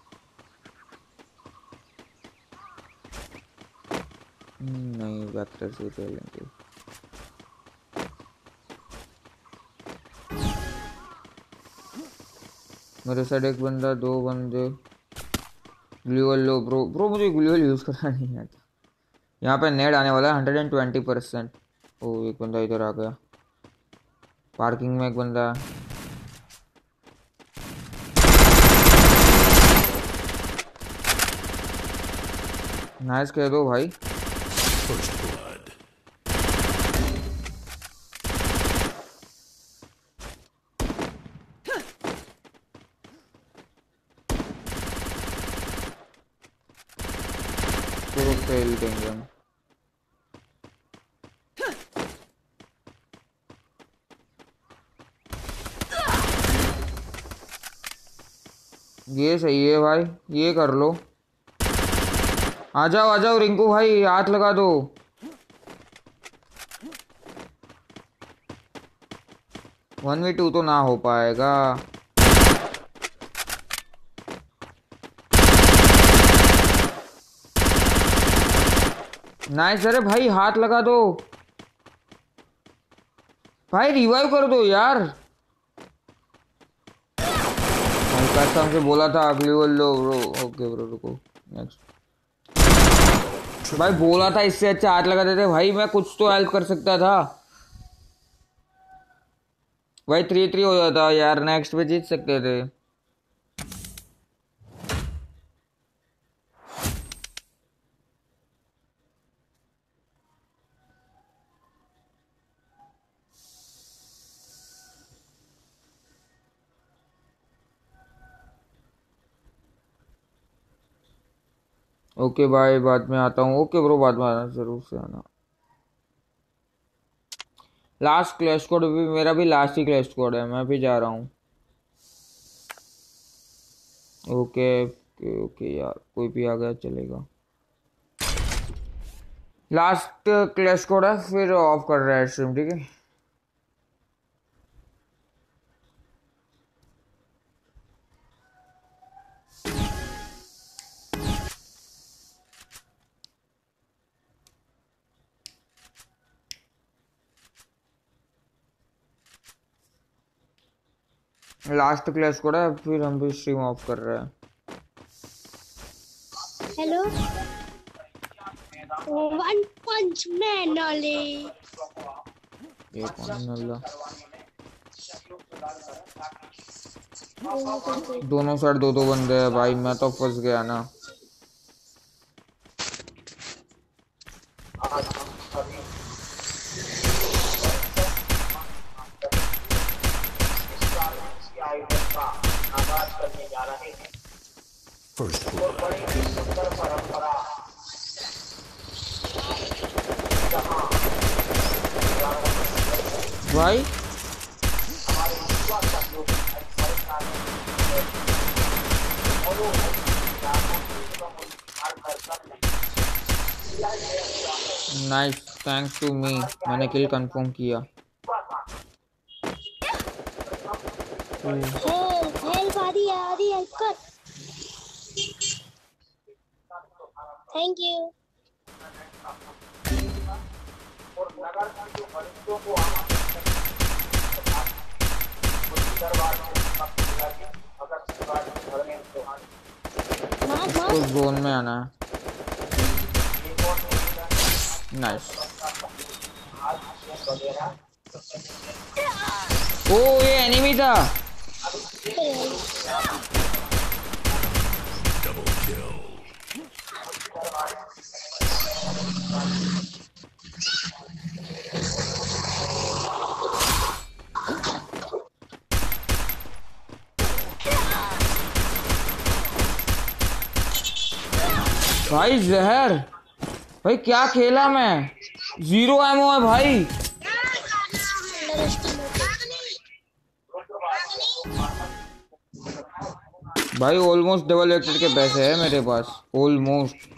नहीं वेक्टर से खेलेंगे। मेरे साइड एक बंदा, दो बंदे। ग्लूवल लो ब्रो। ब्रो मुझे ग्लूवल यूज करना नहीं आता। यहाँ पे नेड आने वाला है 120%। ओ एक बंदा इधर आ गया, पार्किंग में एक बंदा। नाइस कह दो भाई। First blood. पूरा फेल देंगे हम। ये सही है भाई, ये कर लो। आ जाओ रिंकू भाई, हाथ लगा दो। वन वी टू तो ना हो पाएगा। नाइस। अरे भाई हाथ लगा दो भाई, रिवाइव कर दो यार। हल्का हमसे बोला था अगली वो लो ब्रो। ओके ब्रो रुको, नेक्स्ट। भाई बोला था इससे अच्छा हाथ लगा देते भाई, मैं कुछ तो हेल्प कर सकता था भाई। 3-3 हो जाता यार, नेक्स्ट पे जीत सकते थे। ओके भाई बाद में आता हूँ। ओके ब्रो बाद में आना, जरूर से आना। लास्ट क्लैश कोड भी मेरा भी लास्ट ही क्लैश कोड है, मैं भी जा रहा हूँ। ओके ओके ओके यार, कोई भी आ गया चलेगा। लास्ट क्लैश कोड है, फिर ऑफ कर रहा है स्ट्रीम, ठीक है। लास्ट क्लैश कोड है, फिर हम भी स्ट्रीम ऑफ कर रहे हैं। हेलो वन पंच मैन वाले ये कौन मिला? दोनों साइड दो बंदे हैं भाई, मैं तो फंस गया ना। First blood. भाई नाइस, थैंक्स टू मी, मैंने किल कंफर्म किया। हेल्प आ रही है हेल्प कर। Thank you. तो जोन में आना है। नाइस। ओ ये एनिमी था। Double kill. भाई जहर, भाई क्या खेला मैं, 0 एमओ है भाई। भाई ऑलमोस्ट डबल वेक्टर के पैसे है मेरे पास, ऑलमोस्ट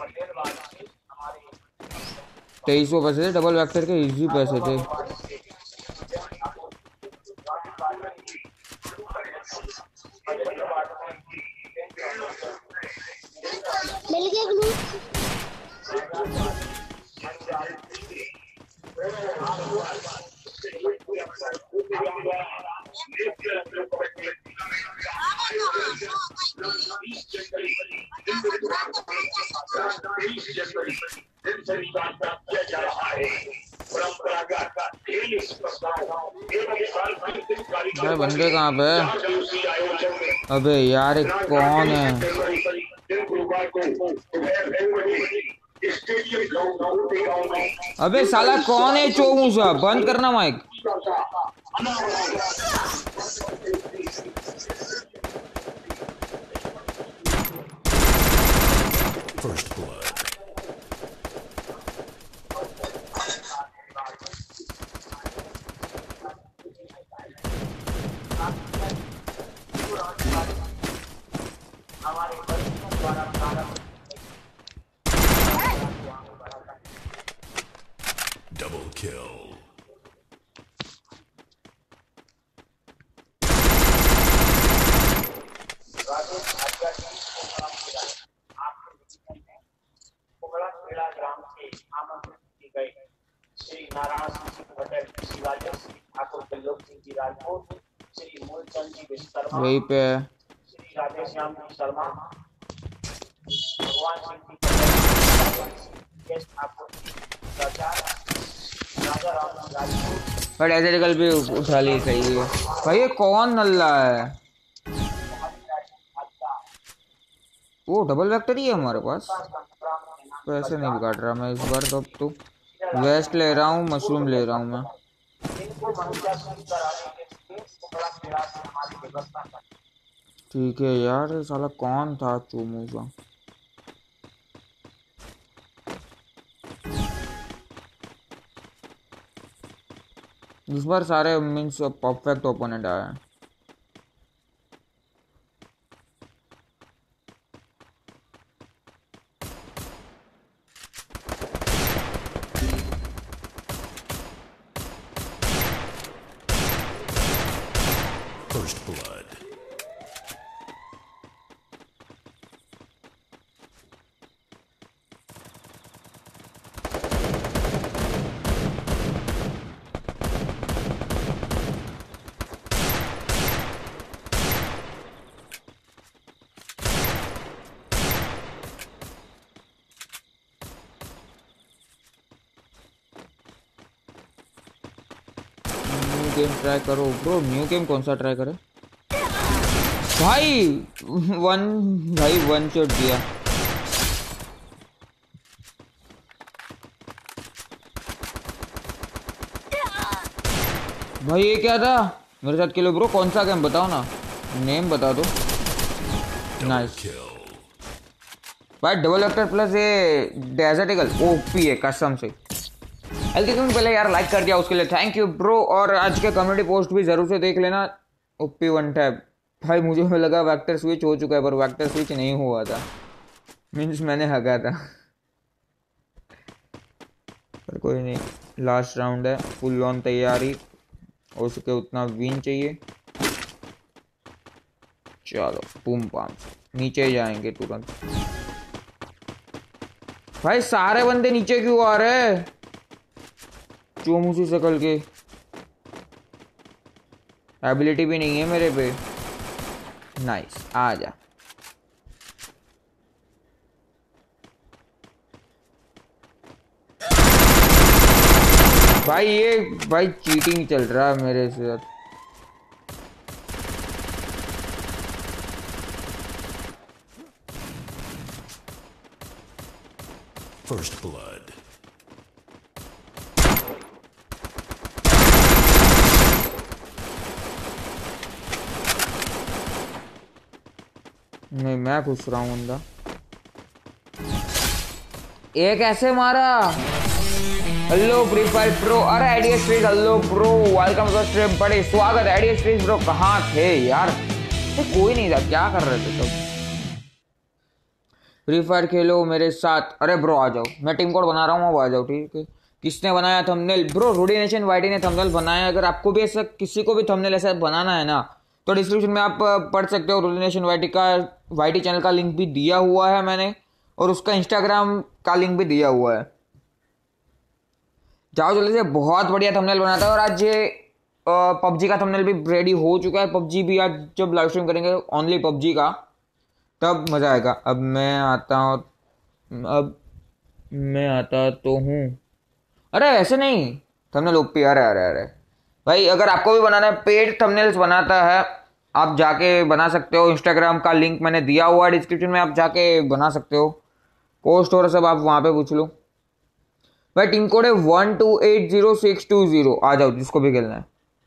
2300 पैसे थे डबल वेक्टर के, इजी पैसे थे। मिल गया ग्लू। भाई बंदे कहाँ पे? अबे यार एक कौन है? अबे साला कौन है चोमूसा? बंद करना mic. First blood. Double kill. Shri Narayan Singh Patel, Shri Rajesh Thakur, Trilok Singh ji Rajput, Shri Moolchand ji Vishwakarma, वही पे श्री राधेश्याम जी शर्मा, भगवान सिंह जी पटेल, केश ठाकुर राजा राम राजपूत। बट ऐसे निकल भी उठा ली। सही है भाई। ये कौन नल्ला है? वो डबल वेक्टर ही है हमारे पास। पैसे नहीं काट रहा मैं इस बार। तो वेस्ट ले रहा हूँ, मशरूम ले रहा हूँ मैं। ठीक है यार। ये साला कौन था चोमूसा? इस बार सारे मीन्स परफेक्ट ओपोनेंट आए हैं। First blood. New game try करो ब्रो। न्यू गेम कौन सा ट्राई करे भाई? वन शॉट दिया। भाई ये क्या था? मेरे साथ खेलो ब्रो। कौन सा गेम बताओ ना, नेम बता दो। नाइस भाई। डबल वेक्टर प्लस ये डेजर्ट ईगल ओपी है कसम से। हल्की तुम पहले यार लाइक कर दिया उसके लिए थैंक यू ब्रो। और आज के कम्युनिटी पोस्ट भी जरूर से देख लेना। ओपी वन टैप भाई। मुझे लगा वेक्टर स्विच हो चुका है पर वेक्टर स्विच नहीं हुआ था। मीन्स मैंने हगा था। पर कोई नहीं, लास्ट राउंड है। फुल ऑन तैयारी हो सके उतना विन चाहिए। चलो बूम पाम नीचे ही जाएंगे तुरंत। भाई सारे बंदे नीचे क्यों आ रहे हैं? चोमूसी शकल के। एबिलिटी भी नहीं है मेरे पे। नाइस आ जा। भाई ये भाई चीटिंग चल रहा है मेरे साथ। First blood. नहीं मैं पूछ रहा हूँ बंदा। एक ऐसे मारा। Hello Free Fire pro. अरे IDs freeze hello bro welcome to stream. बड़े स्वागत है आईडीएस फ्रीज ब्रो। कहाँ थे यार? कोई नहीं था, क्या कर रहे थे सब? फ्री फायर खेलो मेरे साथ। अरे ब्रो आ जाओ, मैं टीम कोड बना रहा हूँ, अब आ जाओ। ठीक है। किसने बनाया thumbnail? Bro Rudy nation YT ने थंबनेल बनाया। अगर आपको भी ऐसा किसी को भी थंबनेल ऐसा बनाना है ना तो डिस्क्रिप्शन में आप पढ़ सकते हो। रूडी नेशन वाईटी चैनल का लिंक भी दिया हुआ है मैंने, और उसका इंस्टाग्राम का लिंक भी दिया हुआ है। जाओ जल्दी से। बहुत बढ़िया थंबनेल बनाता है। और आज ये पबजी का थंबनेल भी रेडी हो चुका है। पबजी भी आज जब लाइव स्ट्रीम करेंगे ओनली पबजी का, तब मजा आएगा। अब मैं आता तो हूँ। अरे ऐसे नहीं, थंबनेल ओपी। अरे अरे अरे भाई, अगर आपको भी बनाना है, पेड थंबनेल्स बनाता है, आप जाके बना सकते हो। इंस्टाग्राम का लिंक मैंने दिया हुआ है डिस्क्रिप्शन में, आप जाके बना सकते हो। पोस्ट हो रहा सब, आप वहां पे पूछ लो भाई। टीम कोड है 12806220, आ जाओ जिसको भी खेलना है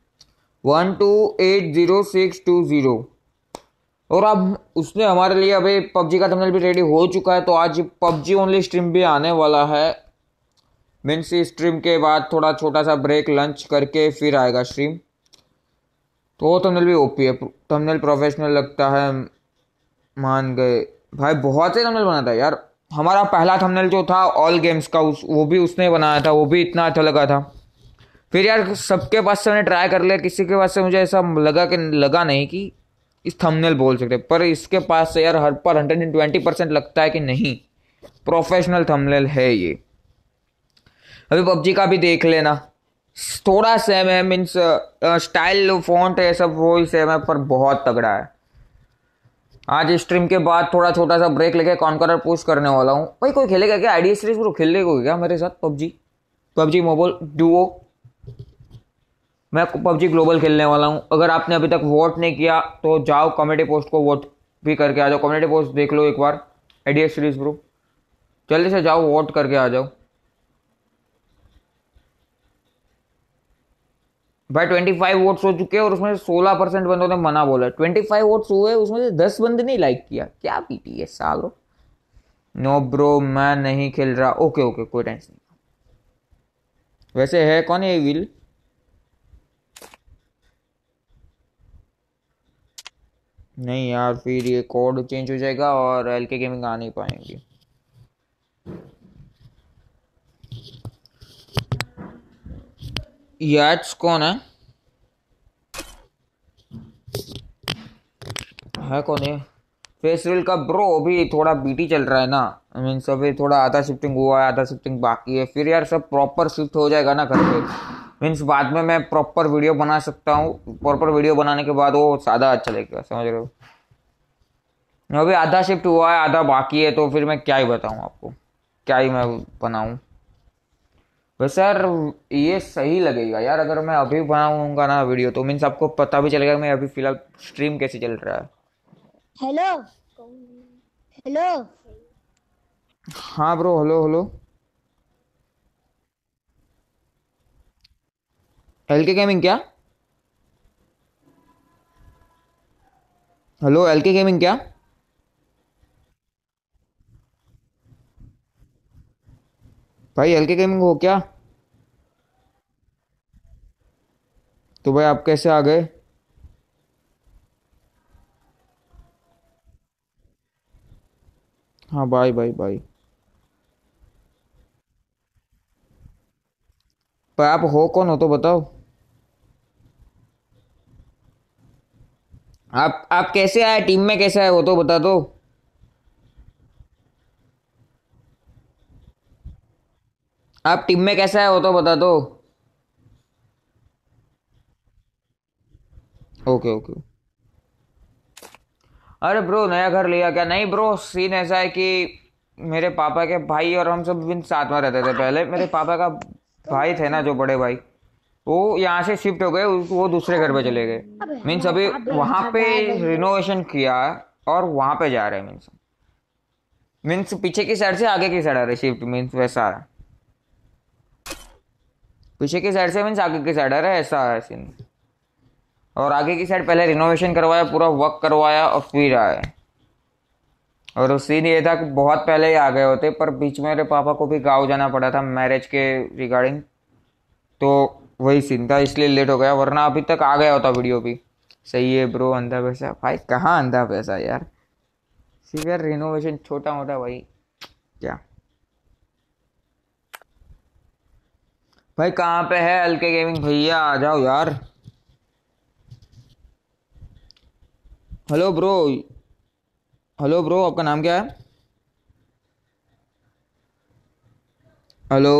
12806220। और अब उसने हमारे लिए अभी पबजी का थंबनेल भी रेडी हो चुका है, तो आज पबजी ओनली स्ट्रीम भी आने वाला है। मीन्स स्ट्रीम के बाद थोड़ा छोटा सा ब्रेक लंच करके फिर आएगा स्ट्रीम। तो वो थंबनेल भी ओपी है, थंबनेल प्रोफेशनल लगता है, मान गए भाई। बहुत से थंबनेल बनाता है यार। हमारा पहला थंबनेल जो था ऑल गेम्स का, वो भी उसने बनाया था, वो भी इतना अच्छा लगा था। फिर यार सबके पास से मैंने ट्राई कर लिया, किसी के पास से मुझे ऐसा लगा नहीं कि इस थंबनेल बोल सकते, पर इसके पास से यार हर पर 120% लगता है कि नहीं, प्रोफेशनल थंबनेल है ये। अभी पबजी का भी देख लेना, थोड़ा सेम है, मीन्स स्टाइल फॉन्ट है सब वो ही सेम है, पर बहुत तगड़ा है। आज स्ट्रीम के बाद थोड़ा छोटा सा ब्रेक लेके कॉन्करर पुश करने वाला हूँ। भाई कोई खेलेगा क्या आईडी सीरीज ब्रो? खेलने को क्या मेरे साथ पबजी मोबाइल डुओ? मैं पबजी ग्लोबल खेलने वाला हूँ। अगर आपने अभी तक वोट नहीं किया तो जाओ कम्युनिटी पोस्ट को वोट भी करके आ जाओ। कम्युनिटी पोस्ट देख लो एक बार, आईडी सीरीज ब्रो, जल्दी से जाओ वोट करके आ जाओ भाई। 25 वोट्स हो चुके हैं और उसमें 16% बंदों ने मना बोला। 25 वोट्स हुए, उसमें से 10 बंदे नहीं लाइक किया। क्या पीटी है सालो। नो ब्रो मैं नहीं खेल रहा। ओके ओके कोई टेंशन नहीं। वैसे है कौन ये विल? नहीं यार, फिर ये कोड चेंज हो जाएगा और एलके गेमिंग आ नहीं पाएंगे। याच कौन है कौन है? फेस्टिवल का ब्रो अभी थोड़ा बीटी चल रहा है ना, मीन्स अभी थोड़ा आधा शिफ्टिंग हुआ है, आधा शिफ्टिंग बाकी है। फिर यार सब प्रॉपर शिफ्ट हो जाएगा ना घर पे, मीन्स बाद में मैं प्रॉपर वीडियो बना सकता हूँ। प्रॉपर वीडियो बनाने के बाद वो सादा अच्छा लगेगा, समझ रहे हो? अभी आधा शिफ्ट हुआ है, आधा बाकी है, तो फिर मैं क्या ही बताऊँ आपको, क्या ही मैं बनाऊँ। वैसे यार ये सही लगेगा यार, अगर मैं अभी बनाऊंगा ना वीडियो, तो मीन्स आपको पता भी चलेगा मैं अभी फिलहाल स्ट्रीम कैसे चल रहा है। Hello hello. हाँ bro, hello hello. LK gaming क्या? हेलो एलके गेमिंग क्या? भाई एलके गेमिंग हो क्या? तो भाई आप कैसे आ गए? हाँ बाय बाय बाय। पर आप हो कौन हो तो बताओ। आप कैसे आए, टीम में कैसे आए वो तो बता दो। आप टीम में कैसे आए वो तो बता दो। Okay okay. अरे ब्रो नया घर लिया क्या? नहीं ब्रो, सीन ऐसा है कि मेरे पापा के भाई और हम सब भी साथ में रहते थे पहले। मेरे पापा का भाई थे ना जो बड़े भाई, वो यहाँ से शिफ्ट हो गए, वो दूसरे घर पे चले गए। मीन्स अभी वहां पे रिनोवेशन किया और वहां पे जा रहे हैं। मीन्स पीछे की साइड से आगे की साइड आ रहे शिफ्ट, मीन्स वैसा है। पीछे की साइड से मीन्स आगे की साइड आ रहा है, ऐसा है सीन। और आगे की साइड पहले रिनोवेशन करवाया, पूरा वर्क करवाया और फिर आए। और उस सीन ये था कि बहुत पहले ही आ गए होते, पर बीच में मेरे पापा को भी गाँव जाना पड़ा था मैरिज के रिगार्डिंग, तो वही सीन था, इसलिए लेट हो गया, वरना अभी तक आ गया होता वीडियो भी। सही है ब्रो, अंधा पैसा भाई, कहाँ अंधा पैसा यार, सिर्फ यार रिनोवेशन छोटा मोटा भाई क्या। भाई कहाँ पे है एलके गेमिंग भैया, आ जाओ यार। हेलो ब्रो, हेलो ब्रो, आपका नाम क्या है? हेलो।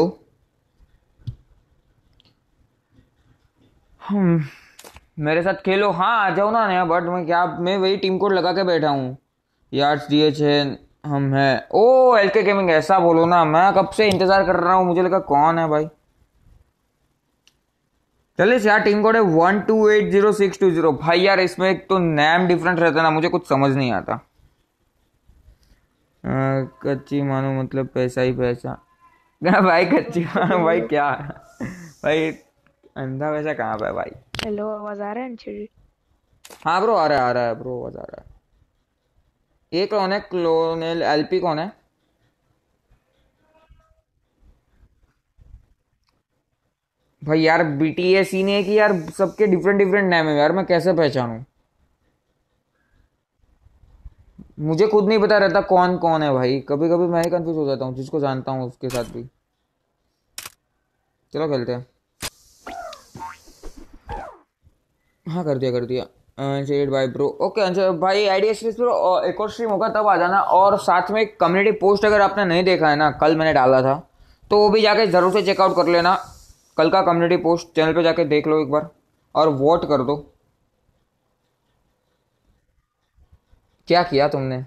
मेरे साथ खेलो, हाँ आ जाओ ना नया, बट मैं वही टीम कोड लगा के बैठा हूँ। यार्स डीएच है, हम है। ओ एलके गेमिंग ऐसा बोलो ना, मैं कब से इंतजार कर रहा हूँ, मुझे लगा कौन है भाई। चलिए यार, टीम कोड है 12806220। भाई यार इसमें एक तो नेम डिफरेंट रहता है ना, मुझे कुछ समझ नहीं आता। कच्ची मानो मतलब पैसा ही पैसा। क्या भाई कच्ची मानो भाई क्या भाई, अंधा वैसा कहाँ पे है भाई। हेलो, आवाज आ रहा है अंशु? हाँ ब्रो आ रहा है ब्रो, आवाज आ रहा है। ये कौन है क्लोनेल एलपी कौन है? भाई यार बीटीएस सीन है कि यार सबके डिफरेंट डिफरेंट नेम है यार, मैं कैसे पहचानूं? मुझे खुद नहीं पता रहता कौन कौन है भाई, कभी कभी मैं ही कंफ्यूज हो जाता हूँ, जिसको जानता हूँ उसके साथ भी। चलो खेलते हैं। हाँ कर दिया shade bye bro. Okay Anshu भाई, आइडिया सीरीज पर एक और स्ट्रीम होगा तब आ जाना। और साथ में कम्युनिटी पोस्ट अगर आपने नहीं देखा है ना, कल मैंने डाला था, तो वो भी जाके जरूर से चेकआउट कर लेना। कल का कम्युनिटी पोस्ट चैनल पे जाके देख लो एक बार और वोट कर दो। क्या किया तुमने?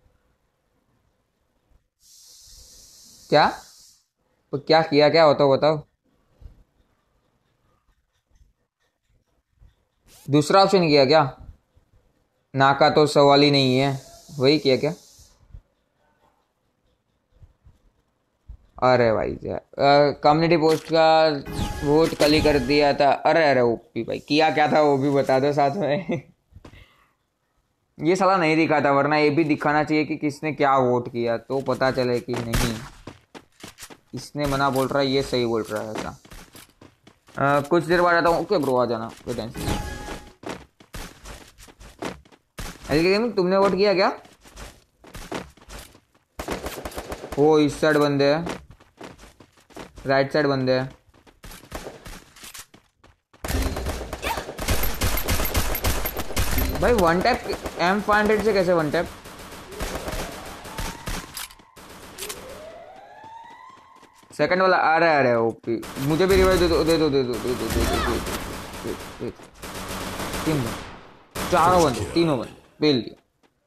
क्या तो क्या किया, क्या होता बताओ। दूसरा ऑप्शन किया क्या? ना का तो सवाल ही नहीं है, वही किया क्या? अरे भाई कम्युनिटी पोस्ट का वोट कल ही कर दिया था। अरे ओपी भाई किया क्या था वो भी बता दो साथ में ये साला नहीं दिखा था, वरना ये भी दिखाना चाहिए कि किसने क्या वोट किया, तो पता चले कि नहीं इसने मना बोल रहा है, ये सही बोल रहा है। ऐसा कुछ देर बाद आता हूँ। ओके ब्रो आ जाना, कोई टेंशन नहीं। गेमिंग तुमने वोट किया क्या? वो इस साइड बंदे हैं, राइट साइड बंदे हैं। भाई वन टैप M500 से कैसे वन टैप? सेकंड वाला आ रहा है ओपी। मुझे भी रिवाइव दे दो दे दो दे दो दे दो दे दो। तीन चारों बंदे, तीनों बंदे बेल दिया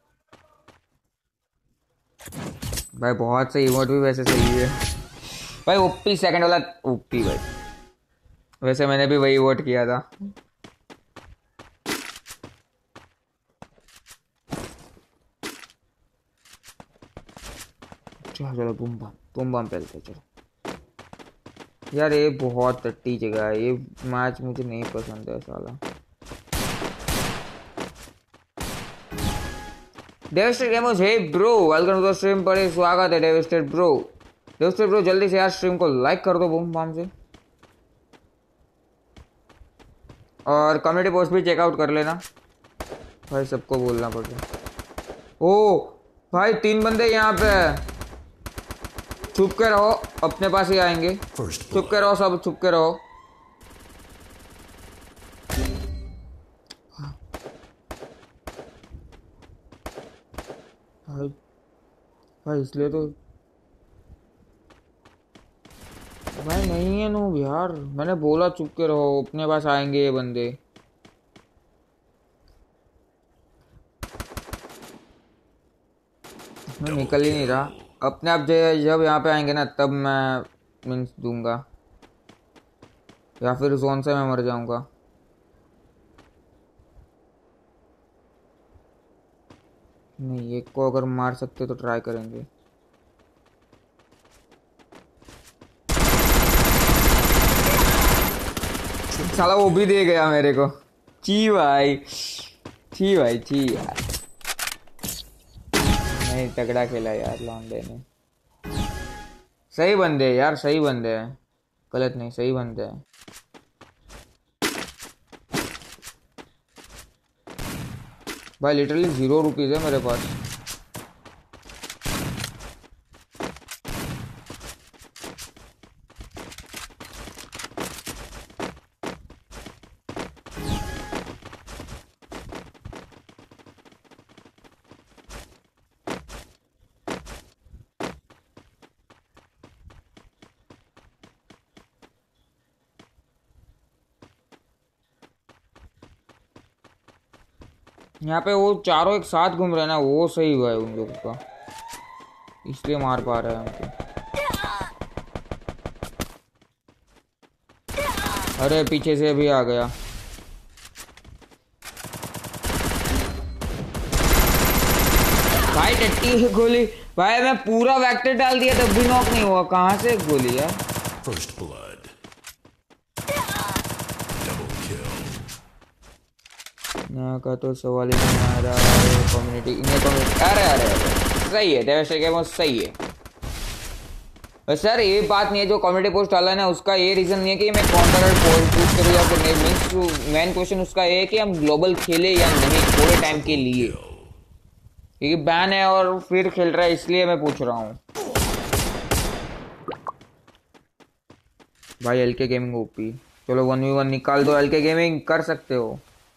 भाई। बहुत सही इमोट भी वैसे सही है भाई। ओपी सेकंड वाला ओपी भाई, वैसे मैंने भी वही वोट किया था। चलो बूम बम पहलते चलो यार। ये बहुत टट्टी जगह है, ये मैच मुझे नहीं पसंद है साला। Devastated gamers, hey bro welcome to the stream पर स्वागत है डेविस्टेड ब्रो। डेविस्टेड ब्रो जल्दी से यार स्ट्रीम को लाइक कर दो बूम बम से, और कम्युनिटी पोस्ट भी चेकआउट कर लेना भाई, सबको बोलना पड़ेगा। ओ भाई 3 बंदे यहाँ पे, छुप के रहो, अपने पास ही आएंगे। छुप के रहो सब, छुप के रहो। भाई इसलिए तो भाई नहीं है नूब यार, मैंने बोला चुप के रहो, अपने पास आएंगे ये बंदे। मैं निकल ही नहीं रहा अपने आप। जब यहाँ पे आएंगे ना तब मैं मीन्स दूंगा, या फिर जोन से मैं मर जाऊंगा। नहीं एक को अगर मार सकते तो ट्राई करेंगे। साला वो भी दे गया मेरे को। ची भाई ची यार, नहीं तगड़ा खेला यार लॉन्डे ने। सही बंदे यार, सही बंदे हैं, गलत नहीं, सही बंदे हैं। भाई लिटरली 0 रुपीज है मेरे पास। यहाँ पे वो चारों एक साथ घूम रहे हैं ना, वो सही हुआ है उन लोगों का, इसलिए मार पा रहे हैं हमको। अरे पीछे से भी आ गया। भाई टट्टी की गोली। भाई मैं पूरा वेक्टर डाल दिया तब भी नॉक नहीं हुआ, कहाँ से गोली यार। First blood. Double kill. ना का तो सवाल ही नहीं आ रहा है। कम्युनिटी इन्हें कम्युनिटी, अरे अरे अरे सही है, देवेश के वो सही है सर। ये बात नहीं है जो कम्युनिटी पोस्ट डाला है ना, उसका ये रीजन नहीं है कि मैं कॉन्ट्रैक्ट पोस्ट चूज करूँ या फिर नहीं। मीन्स मेन क्वेश्चन उसका ये है कि हम ग्लोबल खेले या नहीं थोड़े टाइम के लिए, क्योंकि बैन है और फिर खेल रहा है, इसलिए मैं पूछ रहा हूँ। भाई एलके गेमिंग ओपी, चलो 1v1 निकाल दो। एलके गेमिंग कर सकते हो।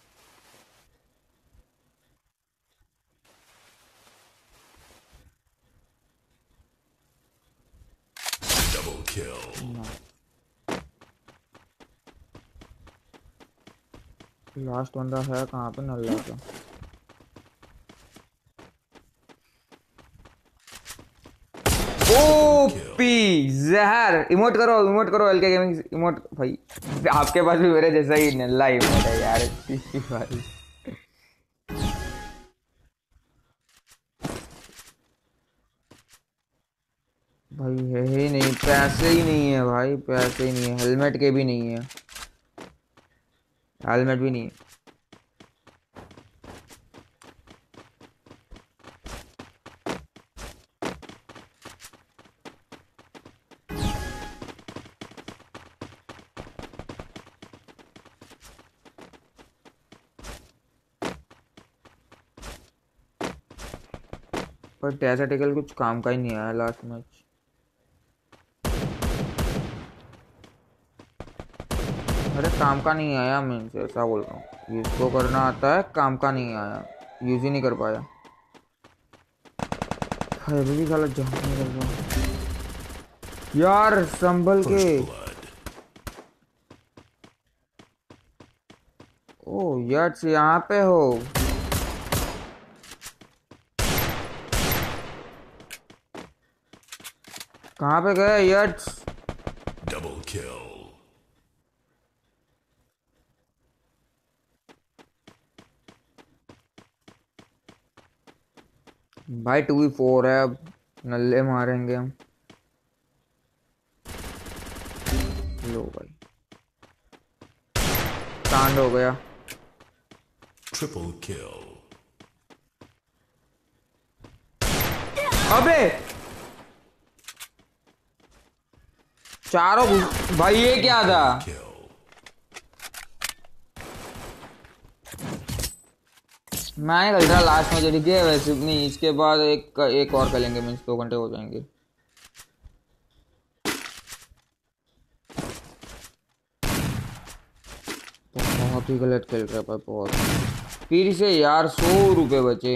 Double kill. लास्ट बंदा है कहाँ पे? नल्ला का। ओपी जहर इमोट करो एलके गेमिंग इमोट। भाई आपके पास भी मेरे जैसा ही नल्ला इमोट है यार। भाई भाई है ही नहीं, पैसे ही नहीं है भाई, पैसे ही नहीं है। हेलमेट के भी नहीं है, हेलमेट भी नहीं है। पर टैक्टिकल कुछ काम का ही नहीं आया लास्ट मैच। अरे काम का नहीं आया, मैं ऐसा बोल रहा हूँ। इसको करना आता है, काम का नहीं आया, यूज ही नहीं कर पाया। अभी भी साला जंप नहीं कर रहा यार, संभल के। First blood. ओ यट्स यहाँ पे हो। कहाँ पे गए यट्स? Double kill. भाई 2v4 है, अब नल्ले मारेंगे हम। लो भाई कांड हो गया। Triple kill. अबे चारों भाई ये क्या था? Kill. मैं कल रहा लास्ट में ठीक है, वैसे नहीं। इसके बाद एक और करेंगे, मीन्स 2 घंटे हो जाएंगे। बहुत ही गलत खेल रहा है भाई, बहुत। फिर से यार 100 रुपए बचे।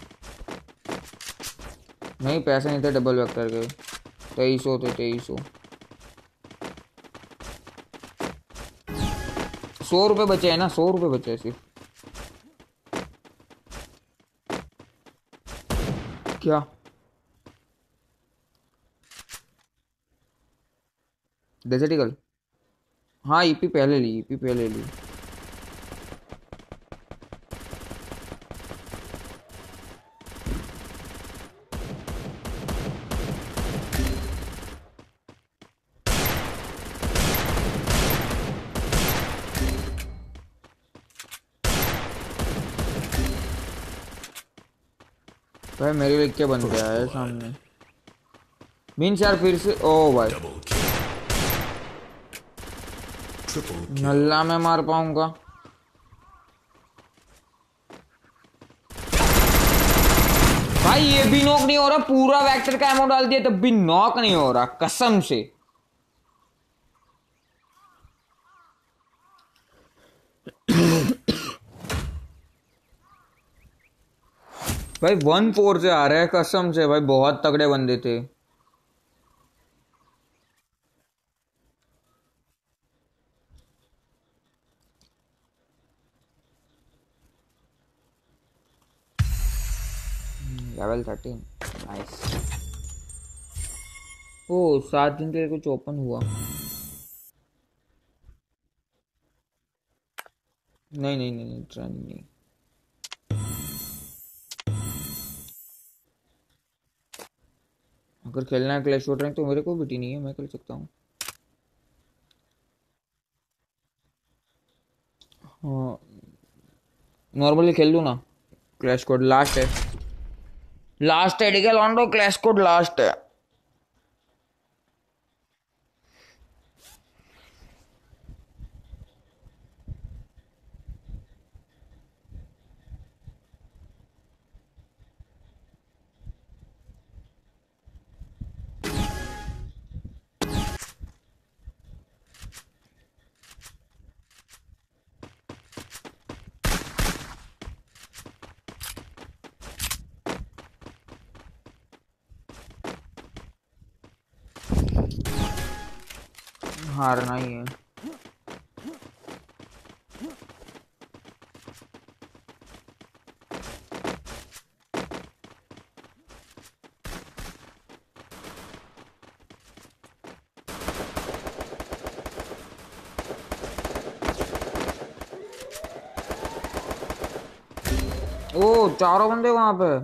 नहीं पैसे नहीं थे डबल वेक्टर के, 2300 थे, 2300। 100 रुपए बचे हैं ना, 100 रुपए बचे हैं सिर्फ। क्या डेजर्टिकल? हाँ ईपी पहले ली, ईपी पहले ली। भाई मेरे लिए क्या बन गया है सामने? मीन्स यार फिर से ओ भाई Double kill. Triple kill. नल्ला मैं मार पाऊंगा? भाई ये भी नॉक नहीं हो रहा, पूरा वेक्टर का एमो डाल दिया तब भी नॉक नहीं हो रहा, कसम से। भाई 1-4 से आ रहा है कसम से भाई, बहुत तगड़े बंदे थे। Level 13 nice. ओ 7 दिन के लिए कुछ ओपन हुआ? नहीं नहीं नहीं, ट्रेंड नहीं। अगर खेलना है क्लैश ऑफ रैंक तो मेरे को भी नहीं है, मैं खेल सकता हूँ। हाँ नॉर्मली खेल लूँ ना। क्लैश कोड लास्ट है, लास्ट है ठीक है लॉन्डो, क्लैश कोड लास्ट है। हारना ही है। ओ चारों बंदे वहां पे।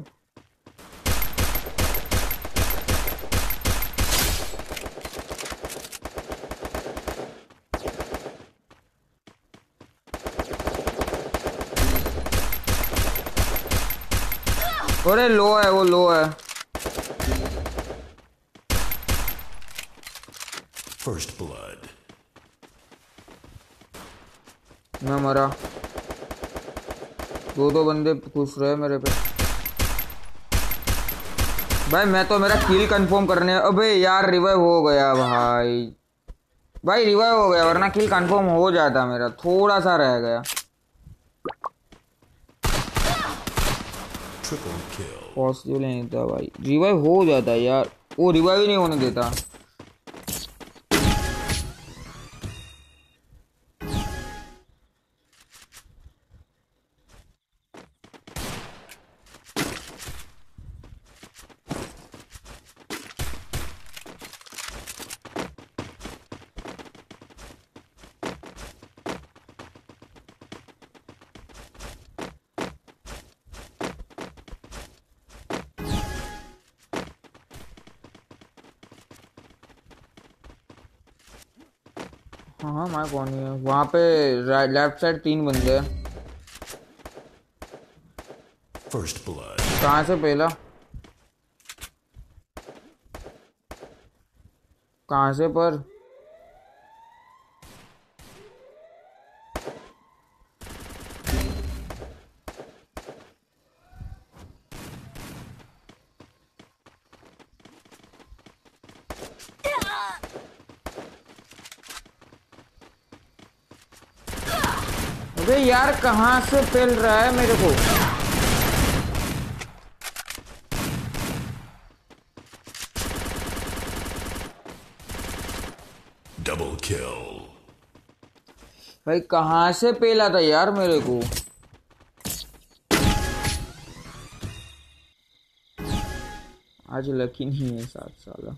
अरे लो है, वो लो है। First blood. मैं मरा। दो बंदे घुस रहे मेरे पे। भाई मैं तो मेरा किल कंफर्म करने, अबे यार रिवाइव हो गया भाई। भाई रिवाइव हो गया, वरना किल कंफर्म हो जाता मेरा, थोड़ा सा रह गया। Triple kill. पॉसिबल नहीं था भाई, रिवाइव हो जाता यार, वो रिवाइव ही नहीं होने देता। हाँ हाँ मैं कौन है वहाँ पे, लेफ्ट साइड 3 बंदे हैं। First blood. कहाँ से पहला, कहाँ से पर अबे यार कहाँ से फैल रहा है मेरे को। Double kill. भाई कहाँ से पेला था यार मेरे को। आज लकी नहीं है 7 साल।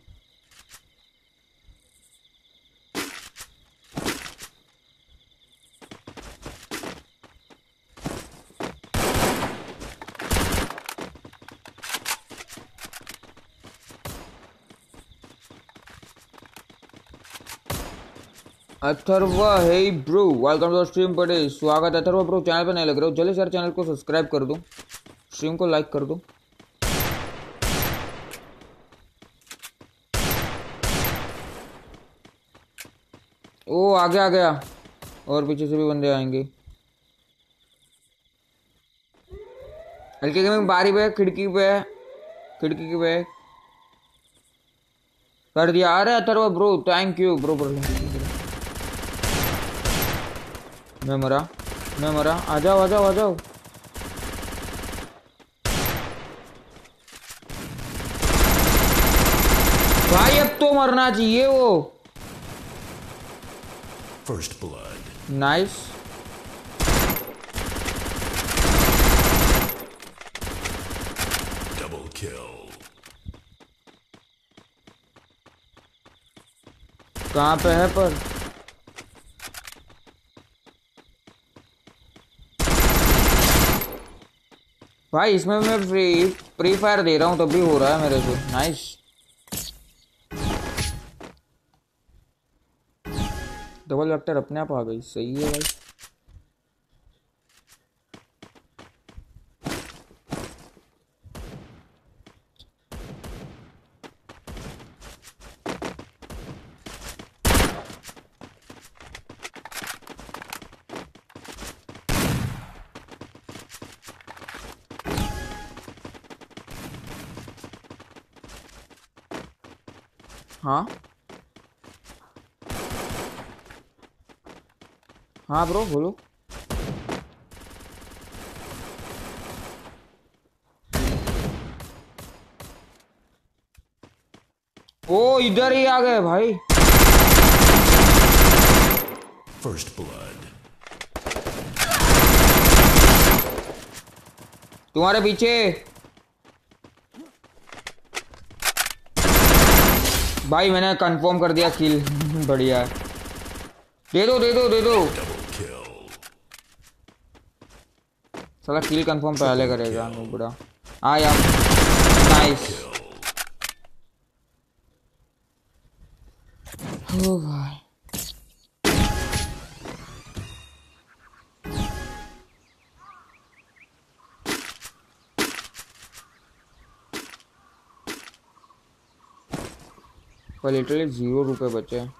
Atharv hey bro, welcome to stream पर। स्वागत है अथर्व ब्रो, चैनल पे नहीं लग रहे हो जल्दी सर चैनल को सब्सक्राइब कर दो, स्ट्रीम को लाइक कर दो। ओ आगे आ गया, और पीछे से भी बंदे आएंगे। हल्के में बारी पे, खिड़की पे, खिड़की पे कर दिया। अरे Atharv bro thank you bro. मैं मरा, मैं मरा। आ जाओ आ जाओ आ जाओ। भाई अब तो मरना चाहिए वो। First blood. Nice. Double kill. कहाँ पे है पर? भाई इसमें मैं फ्री फायर दे रहा हूँ तब भी हो रहा है मेरे से। नाइस। डबल वेक्टर अपने आप आ गई, सही है भाई। हाँ हाँ ब्रो बोलो। ओ इधर ही आ गए भाई। First blood. तुम्हारे पीछे भाई, मैंने कंफर्म कर दिया किल। बढ़िया है, दे दो दे दो दे दो। Double kill. साला किल कंफर्म पहले करेगा बुढ़ा। हाँ यार, नाइस। ओ भाई पर लिटरली 0 रुपए बचे हैं।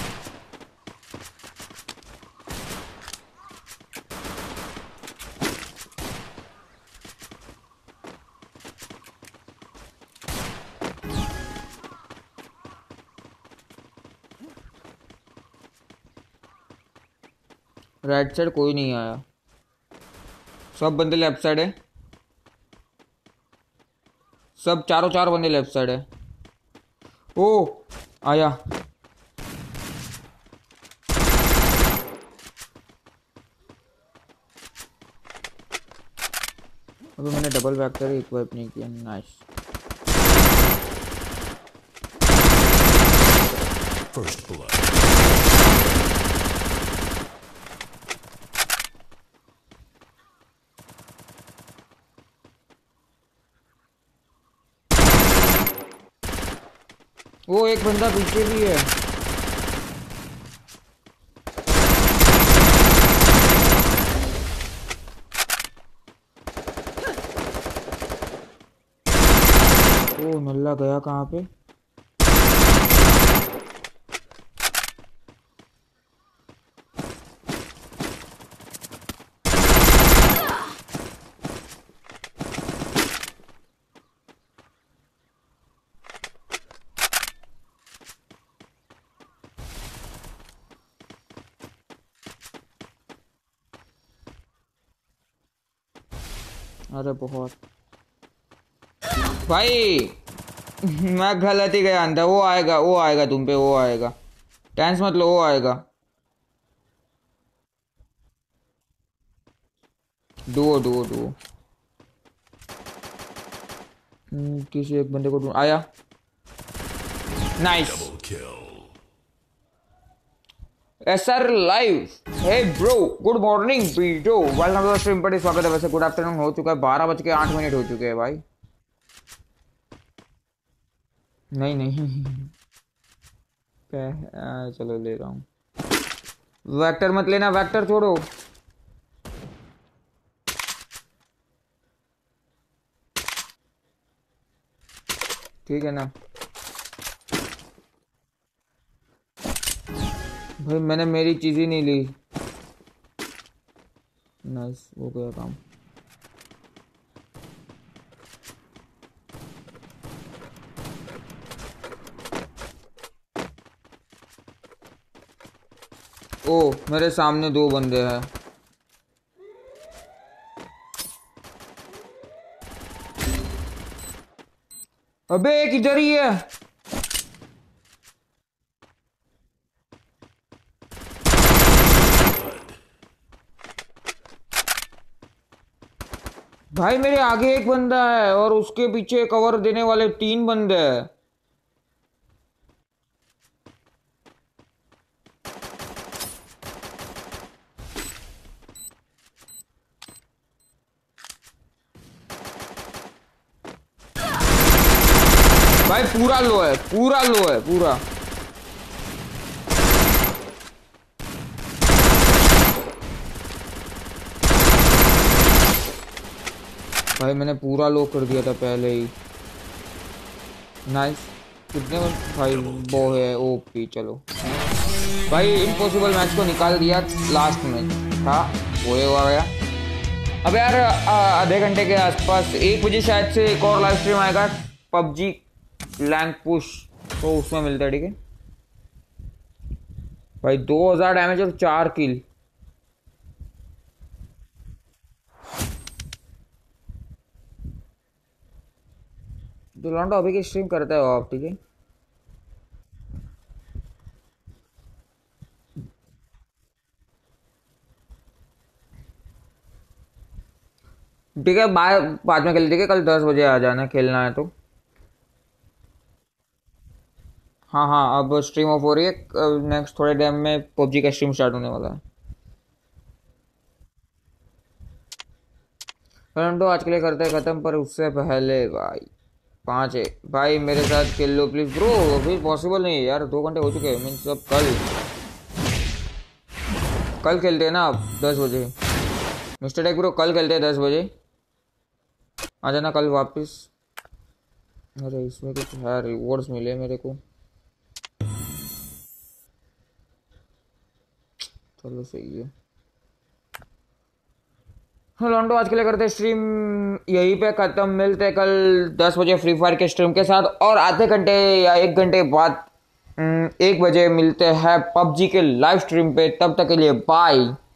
राइट साइड कोई नहीं आया, सब बंदे लेफ्ट साइड है। सब चारों चार बंदे लेफ्ट साइड है। ओ आया। अभी मैंने डबल वेक्टर इक्विप नहीं किया। नाइस। First blood. वो एक बंदा पीछे भी है। ओ नल्ला गया कहाँ पे? अरे बहुत भाई मैं गलत ही गया अंदर। वो आएगा तुम पे, वो आएगा। टेंस मत लो, वो आएगा। Duo duo duo. किसी एक बंदे को ढूंढ आया। Nice. Double kill. SR live. Hey bro, good morning bro, welcome to the stream. पर स्वागत है। वैसे गुड आफ्टरनून हो चुका है, 12:08 हो चुके हैं भाई। नहीं नहीं चलो ले रहा हूँ। वेक्टर मत लेना, वेक्टर छोड़ो। ठीक है ना भाई, मैंने मेरी चीज ही नहीं ली। नाइस, हो गया काम। ओ मेरे सामने दो बंदे हैं। अबे एक इधर ही है। भाई मेरे आगे एक बंदा है और उसके पीछे कवर देने वाले 3 बंदे हैं। भाई पूरा लो है, पूरा लो है, पूरा। भाई मैंने पूरा लॉक कर दिया था पहले ही। नाइस। कितने भाई वो है ओपी। चलो भाई इम्पॉसिबल मैच को निकाल दिया लास्ट में था, वो हो गया। अब यार आधे घंटे के आसपास 1 बजे शायद से एक और लाइव स्ट्रीम आएगा पबजी लैंक पुश, तो उसमें मिलता है। ठीक है भाई 2000 डैमेज और 4 किल। तो लॉन्डो अभी की स्ट्रीम करते हो आप? ठीक है ठीक है, बाद में खेल। ठीक है कल 10 बजे आ जाना, खेलना है तो। हाँ हाँ अब स्ट्रीम ऑफ हो रही है, नेक्स्ट थोड़े टाइम में पबजी का स्ट्रीम स्टार्ट होने वाला है। लॉन्डो आज के लिए करते हैं खत्म, पर उससे पहले भाई 5 है भाई मेरे साथ खेल लो प्लीज ब्रो। अभी पॉसिबल नहीं है यार, 2 घंटे हो चुके हैं। मीन्स अब कल खेलते हैं ना आप 10 बजे। मिस्टर टेक ब्रो कल खेलते हैं 10 बजे, आ जाना कल वापस। अरे इसमें कुछ है, रिवॉर्ड्स मिले मेरे को। चलो सही है। लॉन्डो आज के लिए करते स्ट्रीम यहीं पे खत्म। मिलते हैं कल 10 बजे फ्री फायर के स्ट्रीम के साथ, और आधे घंटे या 1 घंटे बाद 1 बजे मिलते हैं पबजी के लाइव स्ट्रीम पे। तब तक के लिए बाय।